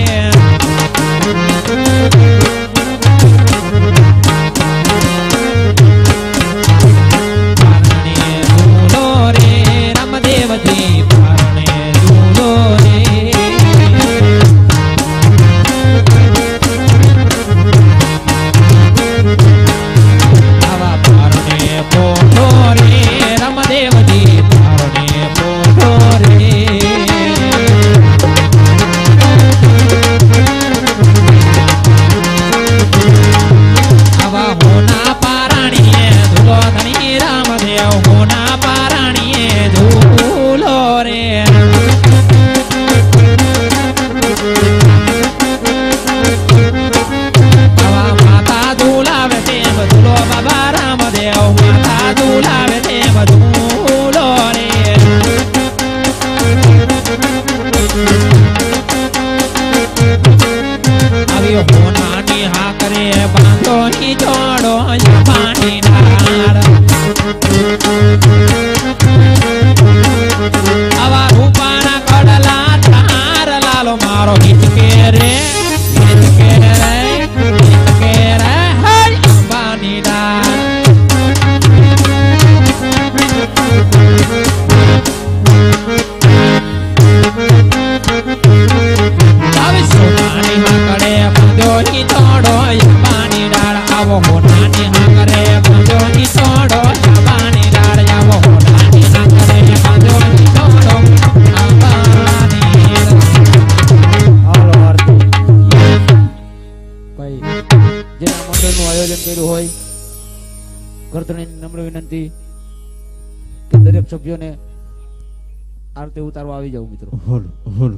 Speaker 3: દરેક સભ્યોને આરતી ઉતારવા આવી જાવ મિત્રો.
Speaker 2: હોલો હોલો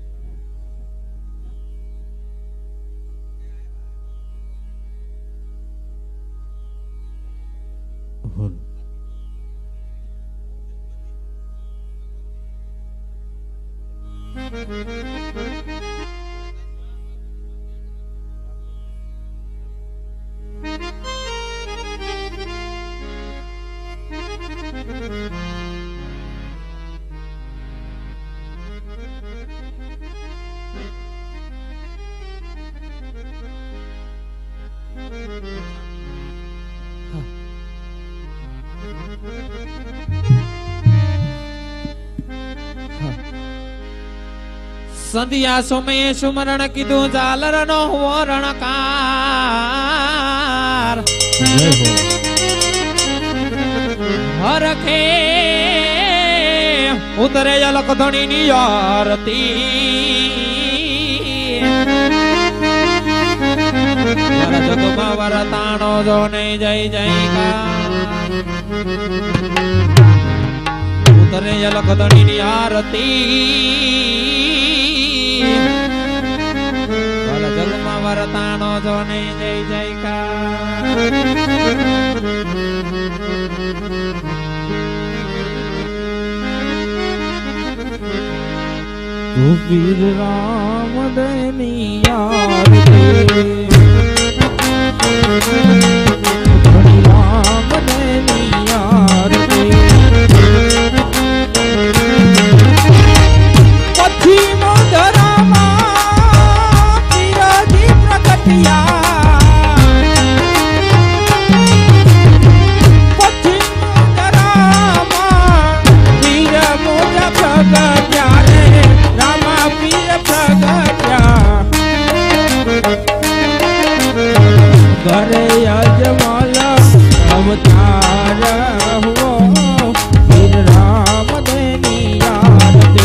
Speaker 2: હોલો
Speaker 3: संध्या समय सुमरण कीधु झालर नो हुओ रणकार हरखे उतरे अलक धनी नी आरती जगमा वरताणो जो नहीं जय जयकार उतरे अलक धनी नी आरती जगमा वरताणो जो नहीं जय जयकार
Speaker 2: तू वीर राम देनी यार के राम देनी यार के पथी मोदरामा पिराजी प्रकटिया पथी मोदरामा पीर मोजा प्रगट्या रे रामा पीर प्रगट्या करे अजमला अवतार हुओ फिर राम देनी यार दे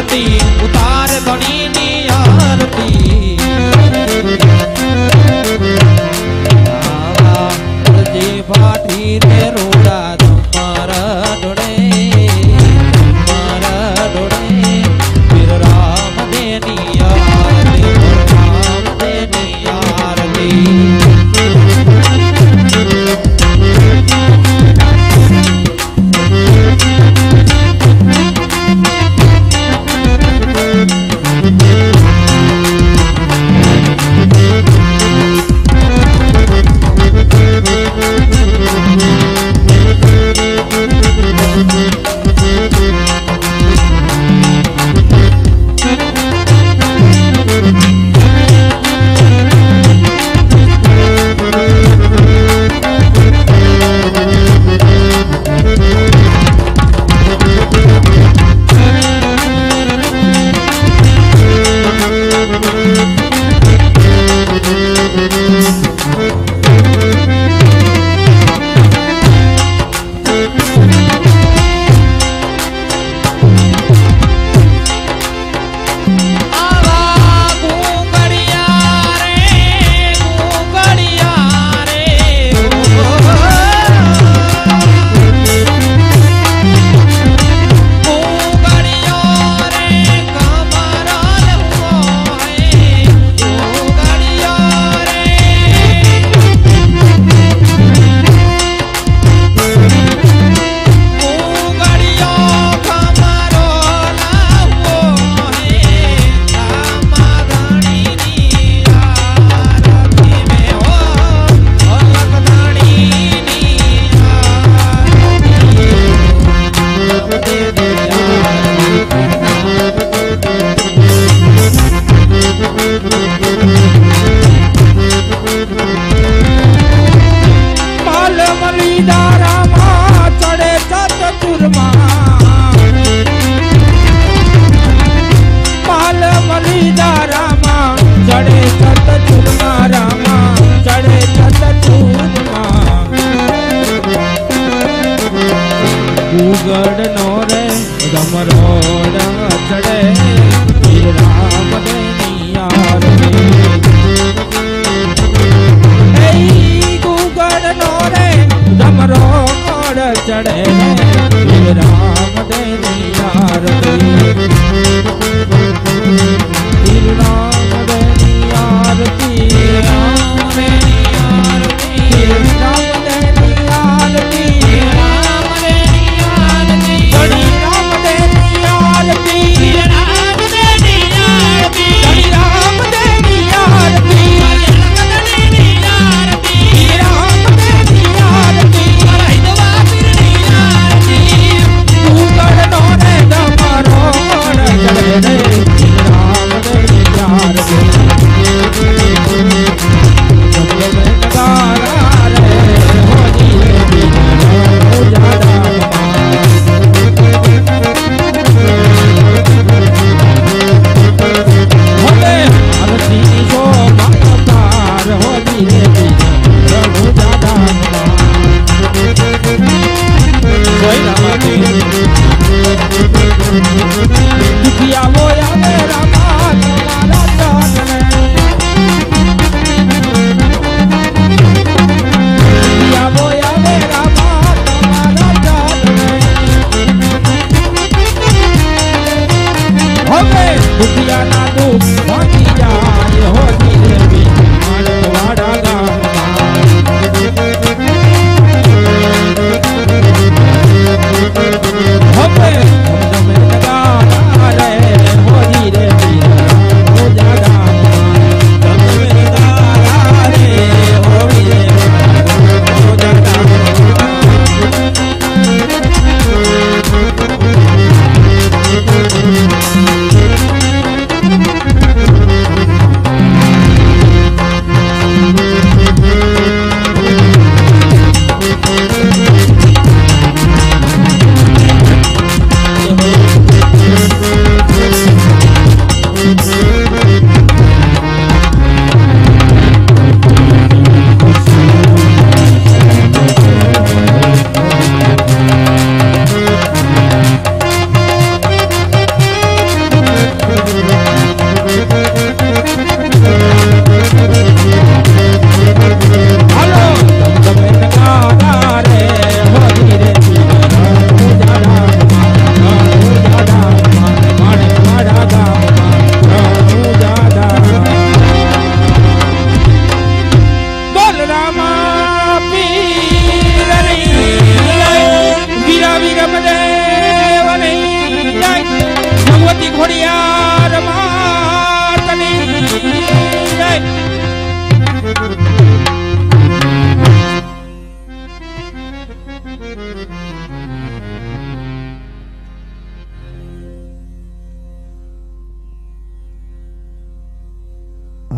Speaker 3: માંડી ઉતાર ધણીની આરતી આવા જે પાઠી રે રોડા તમારા ડોળે તમારા ડોળે પીર રામ દેની આરતી રામ દેની આરતી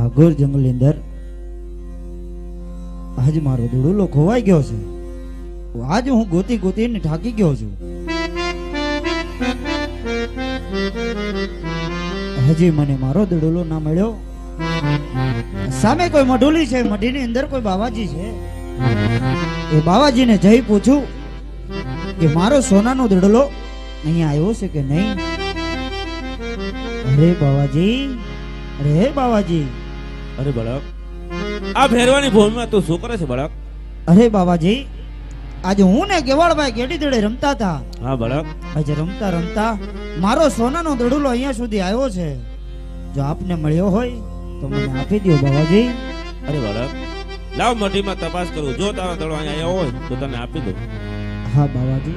Speaker 2: ઘોર જંગલની અંદર આજ મારો દુડુલો ખોવાઈ ગયો છે. આજ હું ગોતી ગોતીને થાકી ગયો છું. હજી મને મારો દુડુલો ના મળ્યો. સામે કોઈ મઢુલી છે, મઢીની અંદર કોઈ બાવાજી છે. એ બાવાજીને જઈ પૂછું કે મારો સોનાનો દુડલો અહીંયા આવ્યો છે કે નહીં. અરે બાવાજી, અરે બાવાજી,
Speaker 5: અરે બળક, આ ભેરવાની ભૂમિમાં તું શું કરે છે બળક?
Speaker 2: અરે બાવાજી, આજે હું ને કેવાળભાઈ કેડી દડે રમતા હતા.
Speaker 5: હા બળક,
Speaker 2: આજે રમતા રમતા મારો સોનાનો દડુલો અહીંયા સુધી આવ્યો છે. જો આપને મળ્યો હોય તો મને આપી દો બાવાજી.
Speaker 5: અરે બળક, લાવ મઢીમાં તપાસ કરું. જો તારો દડો અહીંયા આવ્યો હોય તો તને આપી દઉં.
Speaker 2: હા બાવાજી.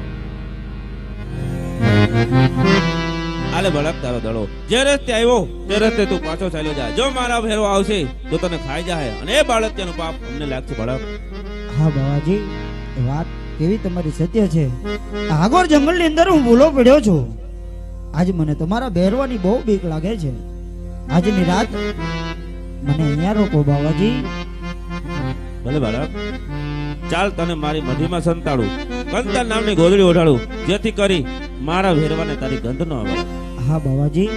Speaker 5: આલે બળક તારો દડો. જે રસ્તે આવ્યો તે રસ્તે તું પાછો ચાલ્યો જા. જો મારા ભેરો આવશે તો તને ખાઈ જાય અને એ બાળક તેનું પાપ અમને લાગશે બળક.
Speaker 2: હા બાવાજી, એ વાત કેવી તમારી સત્ય છે. આગળ જંગલની અંદર હું ભૂલો પડ્યો છું. આજ મને તમારા બેરવાની બહુ બીક લાગે છે. આજની રાત મને અહીંયા રોકો બાવાજી.
Speaker 5: ભલે બાળક, ચાલ તને મારી મઢીમાં સંતાડું, કંતા નામની ગોદડી ઓઢાડું, જેથી કરી મારા ભેરવાને તારી ગંધ ન આવે.
Speaker 2: હા બાવાજી.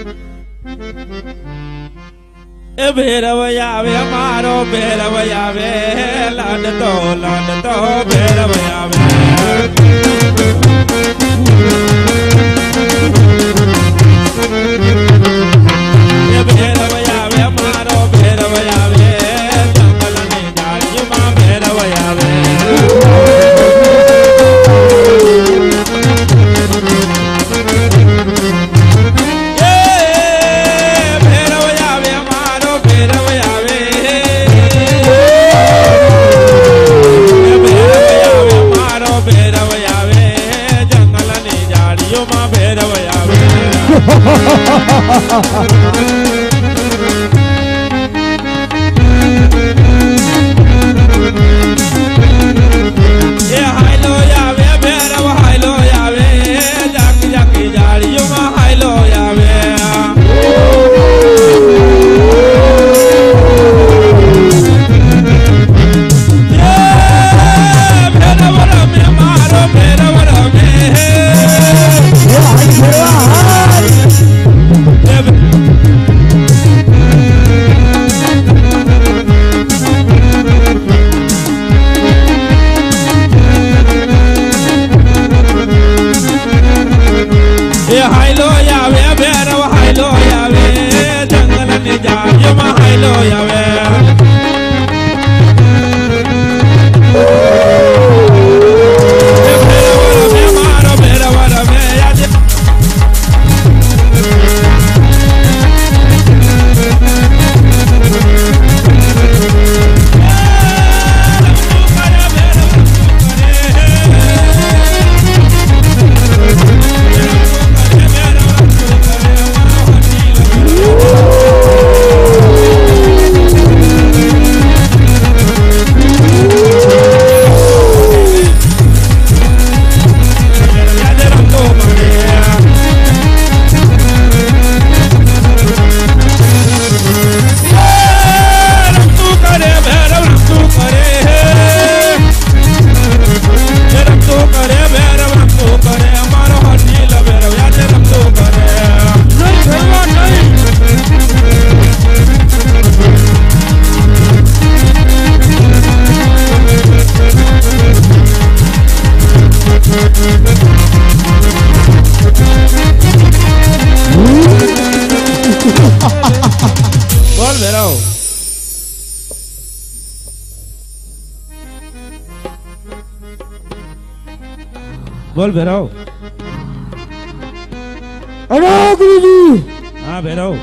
Speaker 5: એ ભેરવયા આવે મારો ભેરવયા આવે, લાડતો લાડતો ભેરવયા આવે. એ ભેરવયા આવે મારો ભેરવયા આવે, જંગલની ડાળીઓમાં ભેરવયા આવે. બોલ ભેરવ. બોલ ભેરવ.
Speaker 2: અરે ગુરુજી.
Speaker 5: હા ભેરવ.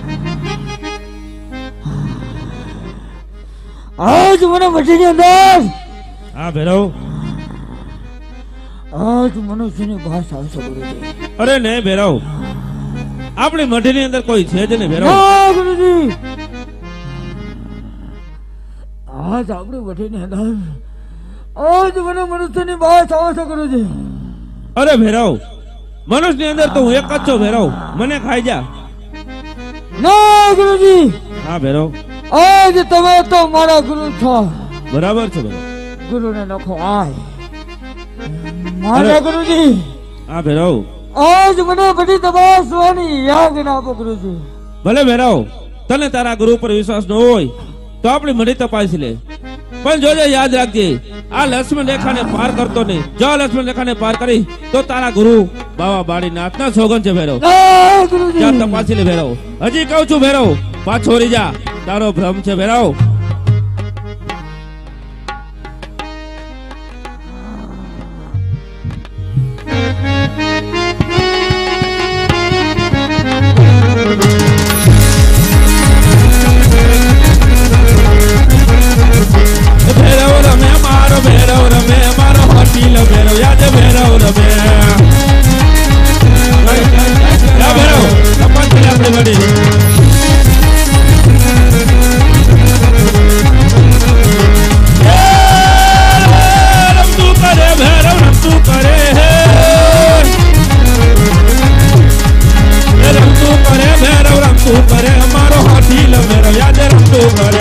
Speaker 2: આજ મને મઢીની અંદર
Speaker 5: હા ભેરવ.
Speaker 2: આજ મનુષ્યની ભાષા આવશે ગુરુજી.
Speaker 5: અરે નહીં ભેરવ, આપણી મઢીની અંદર કોઈ છે જ નહીં ભેરવ.
Speaker 2: ના ગુરુજી, આજ આપણી મઢીની અંદર આજ મને મનુષ્યની ભાષા આવશે ગુરુજી.
Speaker 5: અરે ભેરવ, મનુષ્યની અંદર તો હું એક જ છું ભેરવ, મને ખાઈ જા.
Speaker 2: ના ગુરુજી.
Speaker 5: હા ભેરવ.
Speaker 2: આજ તમે તો મારા ગુરુ છો.
Speaker 5: બરાબર છે ભેરવ.
Speaker 2: ગુરુને નખો આય. મારા ગુરુજી
Speaker 5: હા ભેરવ.
Speaker 2: આજ મને બધી તપાસવાની યાદ આપો ગુરુજી.
Speaker 5: ભલે ભેરવ, તને તારા ગુરુ પર વિશ્વાસ ન હોય તો આપણી મઢી તપાસી લે, પણ જોજે યાદ રાખજે આ લક્ષ્મણ રેખાને પાર કરતો નહીં. જો લક્ષ્મણ રેખાને પાર કરી તો તારા ગુરુ બાવા બાળી નાથના સોગન છે ભેરવ.
Speaker 2: ના ગુરુજી.
Speaker 5: જા તપાસી લે ભેરવ. હજી કહું છું ભેરવ, પાછો વળી જા, તારો ભ્રમ છે ભેરવ. ભેરવ રમે મારો ભેરવ રમે મારો હોટીલ ભેરવ યાદ ભેરવ રમે. જા ભેરવ, તપાસી લે આપણી મઢી. રમતું કરે ભેરવ, રમતું કરે હે, રમતું કરે ભેરવ, રમતું કરે મારો હોટીલ ભેરવ યાદ રમતું કરે.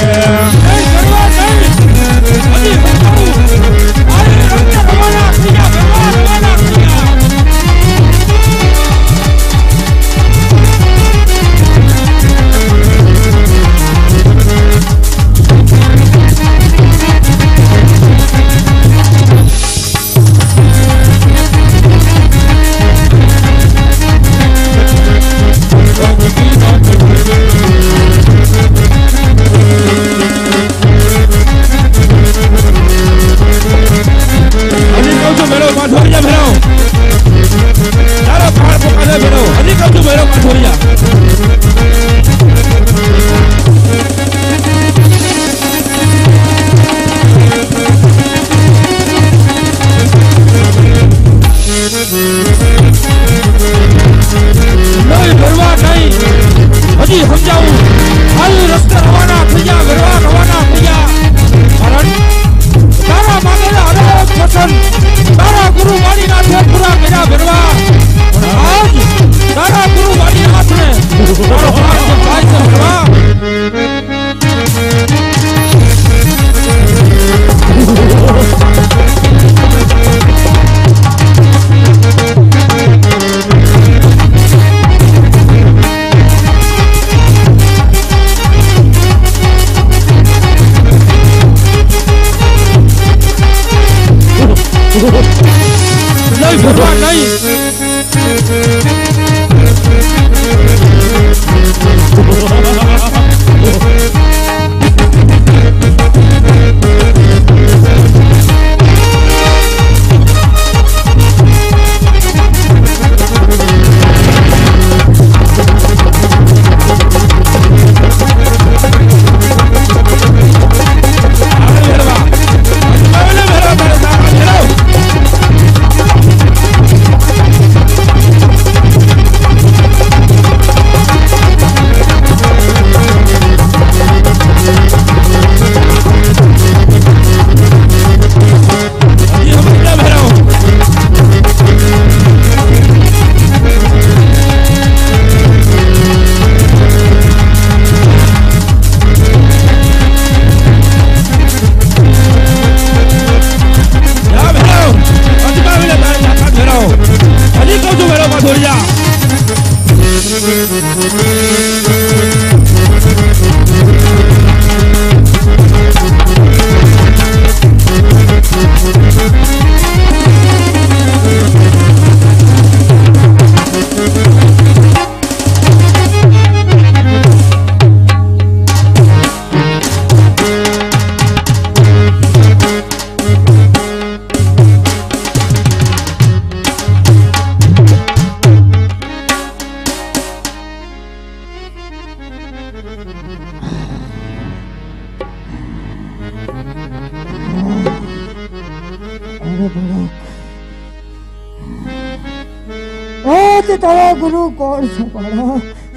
Speaker 2: તારા ગુરુ કોણ છે પાડો?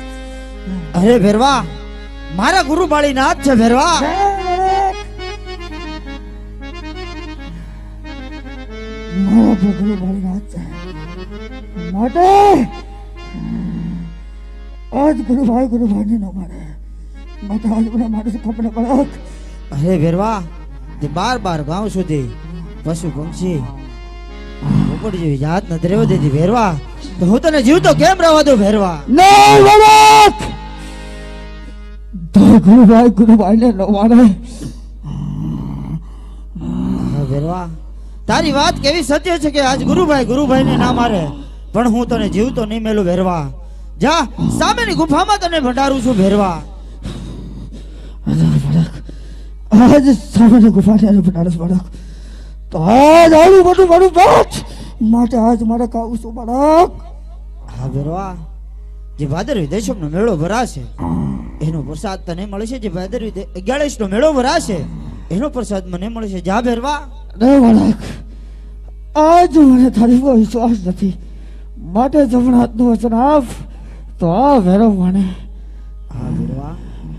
Speaker 1: અરે ભેરવા, મારા ગુરુ બાળી નાથ છે ભેરવા.
Speaker 2: મારા ગુરુ બાળી નાથ છે માટે આજ ગુરુભાઈ ગુરુભાઈ ને ન મળે. માટે આજ મને મારે ખબર પડે.
Speaker 1: અરે ભેરવા તે બાર બાર ગાંવ સુધી પશુ પંક્ષી ઉપર જેવી જાત નથી રહેવા દેતી ભેરવા. તો હું તને જીવતો કેમ રહેવા દઉં ભેરવા?
Speaker 2: નહીં વળક તો ગુરુભાઈ ગુરુભાઈ ને ન મારે.
Speaker 1: હા ભેરવા તારી વાત કેવી સત્ય છે કે આજ ગુરુભાઈ ગુરુભાઈ ને ના મારે, પણ હું તને જીવતો નહીં મેલું ભેરવા. જા સામેની ગુફામાં તને ભંડારું છું ભેરવા.
Speaker 2: આજ સામે ગુફાને બનારસ બાળક તો આજ આવું બધું મારું બાપ માટે આજ મારે કાવું છું બાળક.
Speaker 1: હા ભેરવા જે ભાદરવી દેશમનો મેળો ભરાશે એનો પ્રસાદ તને મળે છે. જે ભાદરવી અગિયારસ નો મેળો ભરાશે એનો પ્રસાદ મને મળે છે. જા ભેરવા.
Speaker 2: રે બાળક આજ મને તારી પર વિશ્વાસ નથી માટે જમણા હાથનું વચન આપ તો આ ભેરો મને.
Speaker 1: હા ભેરવા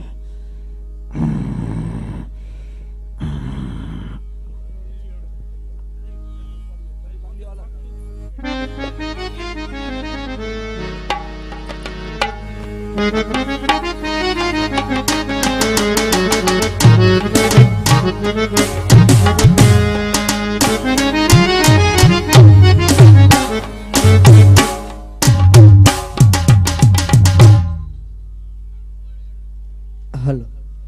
Speaker 1: હલો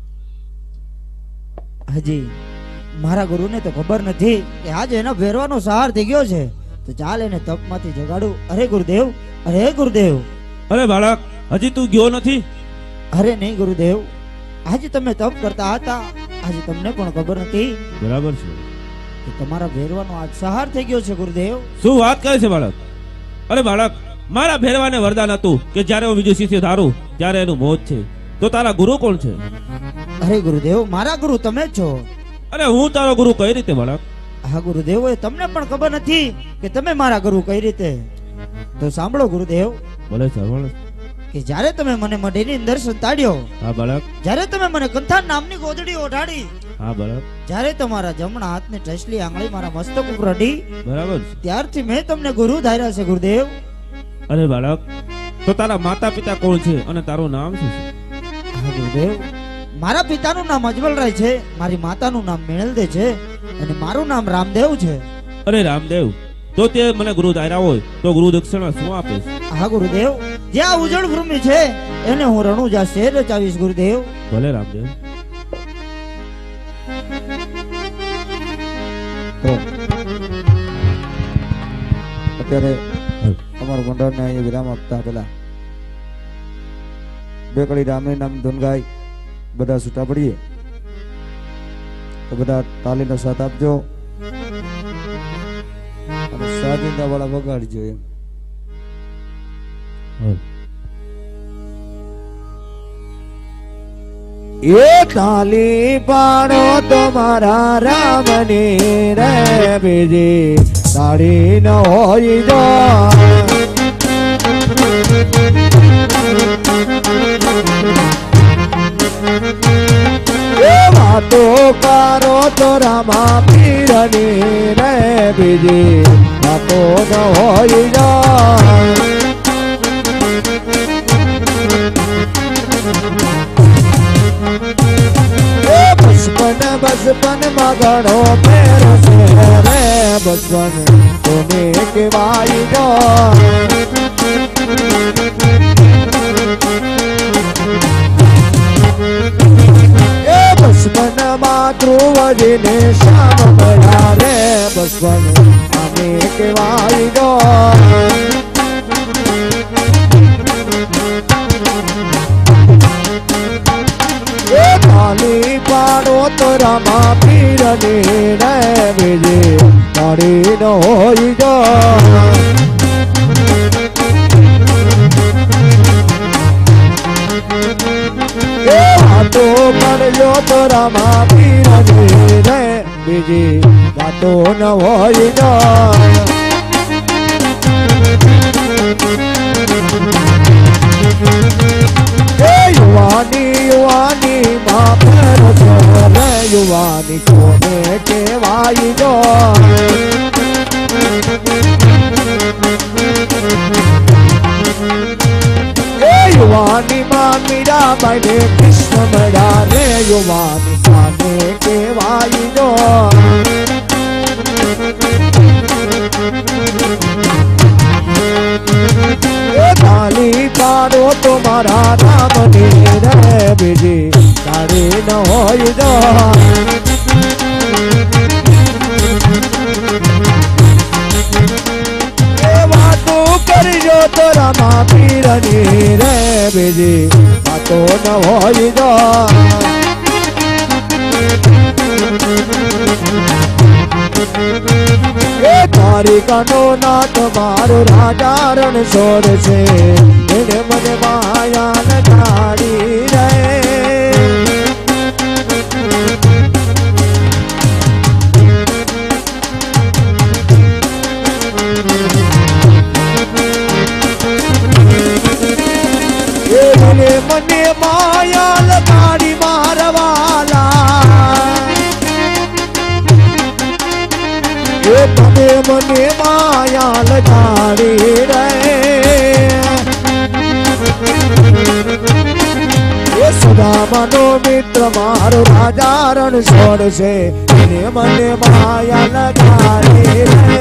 Speaker 1: હજી મારા ગુરુને તો ખબર નથી કે આજે એનો ભેરવાનો સહાર થઈ ગયો છે, તો ચાલ એને તપમાંથી જગાડું. અરે ગુરુદેવ, અરે ગુરુદેવ.
Speaker 5: અરે બાળક હજી તું ગયો નથી?
Speaker 1: અરે નહીં ગુરુદેવ, આજે તમે તપ કરતા હતા, આજે તમને પણ ખબર નથી
Speaker 5: બરાબર છે
Speaker 1: કે તમારા ભેરવાનો આજ સહાર થઈ ગયો છે ગુરુદેવ.
Speaker 5: શું વાત કરે છે બાળક? અરે બાળક મારા ભેરવાને વરદાન હતું કે જ્યારે હું બીજું શિષ્ય ધારું ત્યારે એનું મોત છે. તો તારા ગુરુ કોણ છે?
Speaker 1: અરે ગુરુદેવ મારા ગુરુ તમે જ છો.
Speaker 5: અરે હું તારો ગુરુ કઈ રીતે બાળક?
Speaker 1: હા ગુરુદેવ એ તમને પણ ખબર નથી કે તમે મારા ગુરુ કઈ રીતે? તો સાંભળો ગુરુદેવ
Speaker 5: બોલે સાંભળ
Speaker 1: કે જ્યારે તમે મને મઢીની અંદર સંતાડ્યો,
Speaker 5: હા બાળક,
Speaker 1: જ્યારે તમે મને કંથાન નામની ગોદડી ઓઢાડી,
Speaker 5: હા બાળક,
Speaker 1: જ્યારે તમારા જમણા હાથની ટસલી આંગળી મારા મસ્તક ઉપર અડી,
Speaker 5: બરાબર છે.
Speaker 1: ત્યારથી મેં તમને ગુરુ ધાર્યા છે ગુરુદેવ.
Speaker 5: અરે બાળક તો તારા માતા પિતા કોણ છે અને તારું નામ શું છે?
Speaker 1: હા ગુરુદેવ મારા પિતાનું નામ અજમલરાય છે, મારી માતાનું નામ મેણલદે છે અને મારું નામ રામદેવ છે.
Speaker 5: અરે રામદેવ, તો તે મને ગુરુ ધાર્યા હોય તો ગુરુ દક્ષિણા શું આપીશ?
Speaker 1: હા ગુરુદેવ જે આ ઉજળ ભૂમિ છે એને હું રણુજા શહેર રચાવીશ ગુરુદેવ.
Speaker 5: ભલે રામદેવ.
Speaker 1: તો અત્યારે અમારું મંડળને અહીંયા વિરામ આપતા પેલા બે કડી રામની નામ ધૂન ગાય બધા છૂટા પડીએ તો બધા તાલીનો સાથ આપજો અને સાદિંદા વાળા વગાડજો એમ. એ તાલી પાડો તમારા રામની રે બીજી તાળી ન હોય જો. એ વાતો કરો તો રામા પીરની રે બીજી વાતો ન હોય જો. બચપન બચપન માં ઘણો ફેર છે રે બચપન તમે કેવાય જો. એ બચપન માં ધ્રુવજી ને શ્યામ મળ્યા રે બચપન અમે કેવાય જો. તાલી પાડો તો રામા પીરની રે બીજી તાળી ન હોય જો. એ વાતો કરજો તો રામા પીરની રે બીજી વાતો ન હોય જો. યુવાની યુવાની માં ફેર છે રે યુવાની કોને કેવાય જો. એ યુવાની માં મીરાબાઈ ને કૃષ્ણ ભગવાન સાને કહેવાય જો તાલી પાડો તો મારા રામની રે બીજી તારી ન હોય જો करजो तो रामा पीरनी रे बीजी बातो न होई जो ए तारी कानो नाथ मारो राजा रण छोड़ से मेरे मन माया न ठाड़ी रे मने मने माया लगाड़ी मारवाला ये मने मने माया लगाड़ी रे ये सदा मनो मित्र मारो राजा रण छोड़ से मने मने माया लगाड़ी रे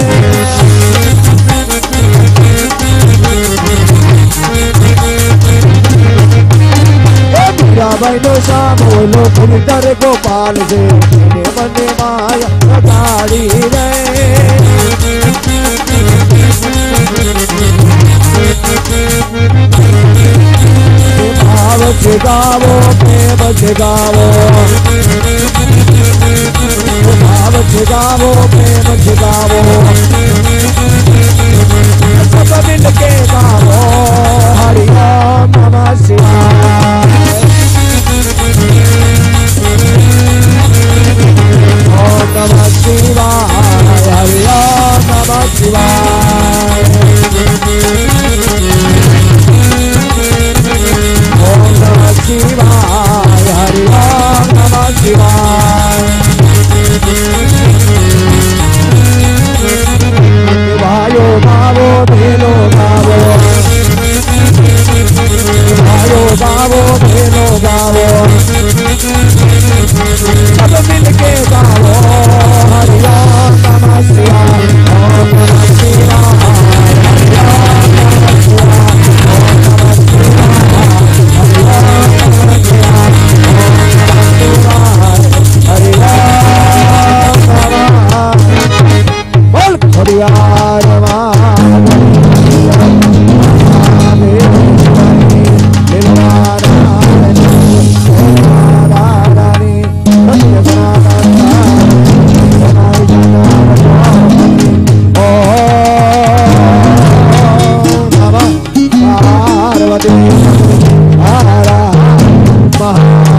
Speaker 1: भाई नो बोलो पुनितर गोपाल से मेरे मने माया लगाड़ी रे भाव से गावो प्रेम से गावो भाव से गावो प्रेम से गावो सब मिल के गावो हरि ओम नमः शिवाय ओम नमः शिवाय हरि ओम नमः शिवाय ओम नमः शिवाय हरि ओम नमः शिवाय भाइयो बाबो भेलो बाबो भाइयो बाबो भेलो बाबो सब मिल के गाओ हरि ओम नमः शिवाय ओम नमः शिवाय हरि ओम नमः शिवाय ओम नमः शिवाय हरि ओम नमः बोल खड़ियार पार्वती हर